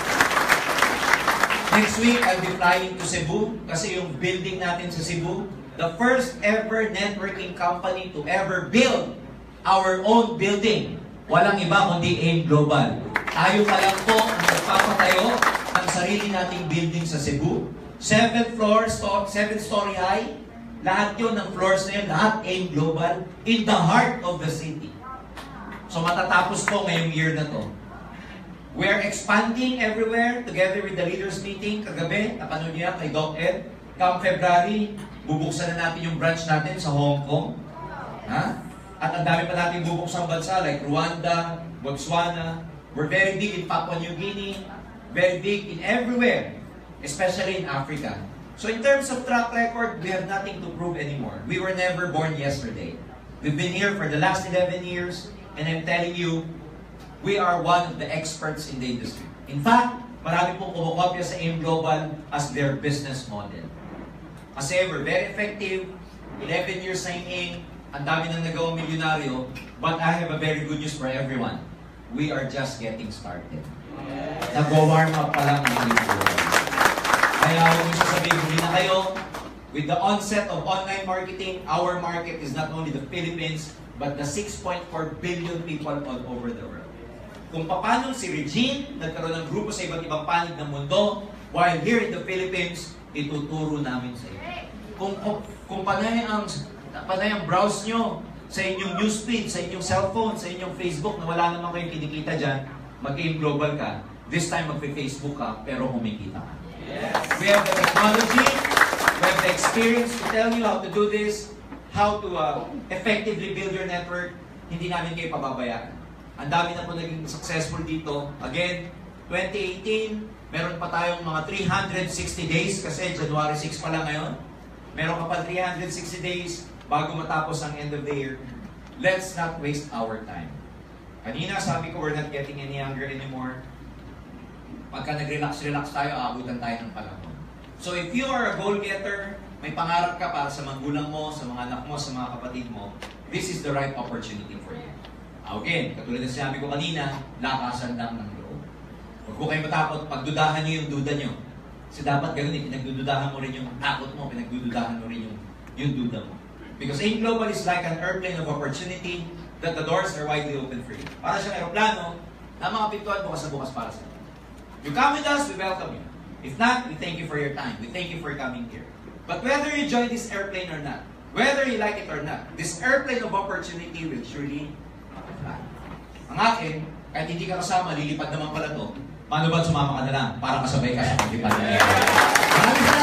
Next week, I'll be flying to Cebu kasi yung building natin sa Cebu, the first ever networking company to ever build our own building. Walang iba kundi AIM Global. Tayo pa lang po ang nagpapatayo ng sarili nating building sa Cebu. 7-story high. Lahat yun ng floors na yun, lahat AIM Global in the heart of the city. So matatapos po ngayong year na to. We're expanding everywhere together with the leaders meeting. Kagabi, napanood niya kay Doc Ed. Come February, bubuksan na natin yung branch natin sa Hong Kong. Ha? At ang dami pa natin bubuksang bansa like Rwanda, Botswana. We're very big in Papua New Guinea, very big in everywhere, especially in Africa. So in terms of track record, we have nothing to prove anymore. We were never born yesterday. We've been here for the last 11 years, and I'm telling you, we are one of the experts in the industry. In fact, marami pong kumukopya sa AIM Global as their business model. Kasi we're very effective, 11 years na yung AIM, ang dami nang nagawang milyonaryo, but I have a very good news for everyone. We are just getting started. Nag-warm up pa lang ng AIM Global. Kaya huwag niyo sasabihin, huli na kayo. With the onset of online marketing, our market is not only the Philippines, but the 6.4 billion people all over the world. Kung paano si Regine nagkaroon ng grupo sa iba't ibang panig ng mundo, while here in the Philippines, ituturo namin sa inyo. Kung panay ang browse nyo sa inyong newsfeed, sa inyong cellphone, sa inyong Facebook, na wala naman kayong kinikita dyan, mag-AIM Global ka, This time magpe-Facebook ka, pero kumikita ka. Yes. We have the technology, we have the experience to tell you how to do this, how to effectively build your network. Hindi namin kayo pababayaan. Ang dami na po naging successful dito. Again, 2018, meron pa tayong mga 360 days kasi January 6 pa lang ngayon. Meron ka pa 360 days bago matapos ang end of the year. Let's not waste our time. Kanina sabi ko, we're not getting any younger anymore. Pagka nag-relax tayo, aabutan tayo ng panahon. So if you are a goal-getter, may pangarap ka para sa magulang mo, sa mga anak mo, sa mga kapatid mo, this is the right opportunity for you. Again, katulad na sinabi ko kanina, lakasan lang ng loob. Huwag ko kayo matakot, pagdudahan niyo yung duda niyo. Kasi dapat ganun, pinagdududahan mo rin yung takot mo, pinagdududahan mo rin yung duda mo. Because A Global is like an airplane of opportunity that the doors are widely open for you. Para siyang aeroplano, na mga pintuan bukas na bukas para sa inyo. You come with us, we welcome you. If not, we thank you for your time. We thank you for coming here. But whether you join this airplane or not, whether you like it or not, this airplane of opportunity will surely fly. Ang akin, kahit hindi ka kasama, lilipad naman pala to. Paano ba sumama ka na lang para kasabay ka sa paglipad?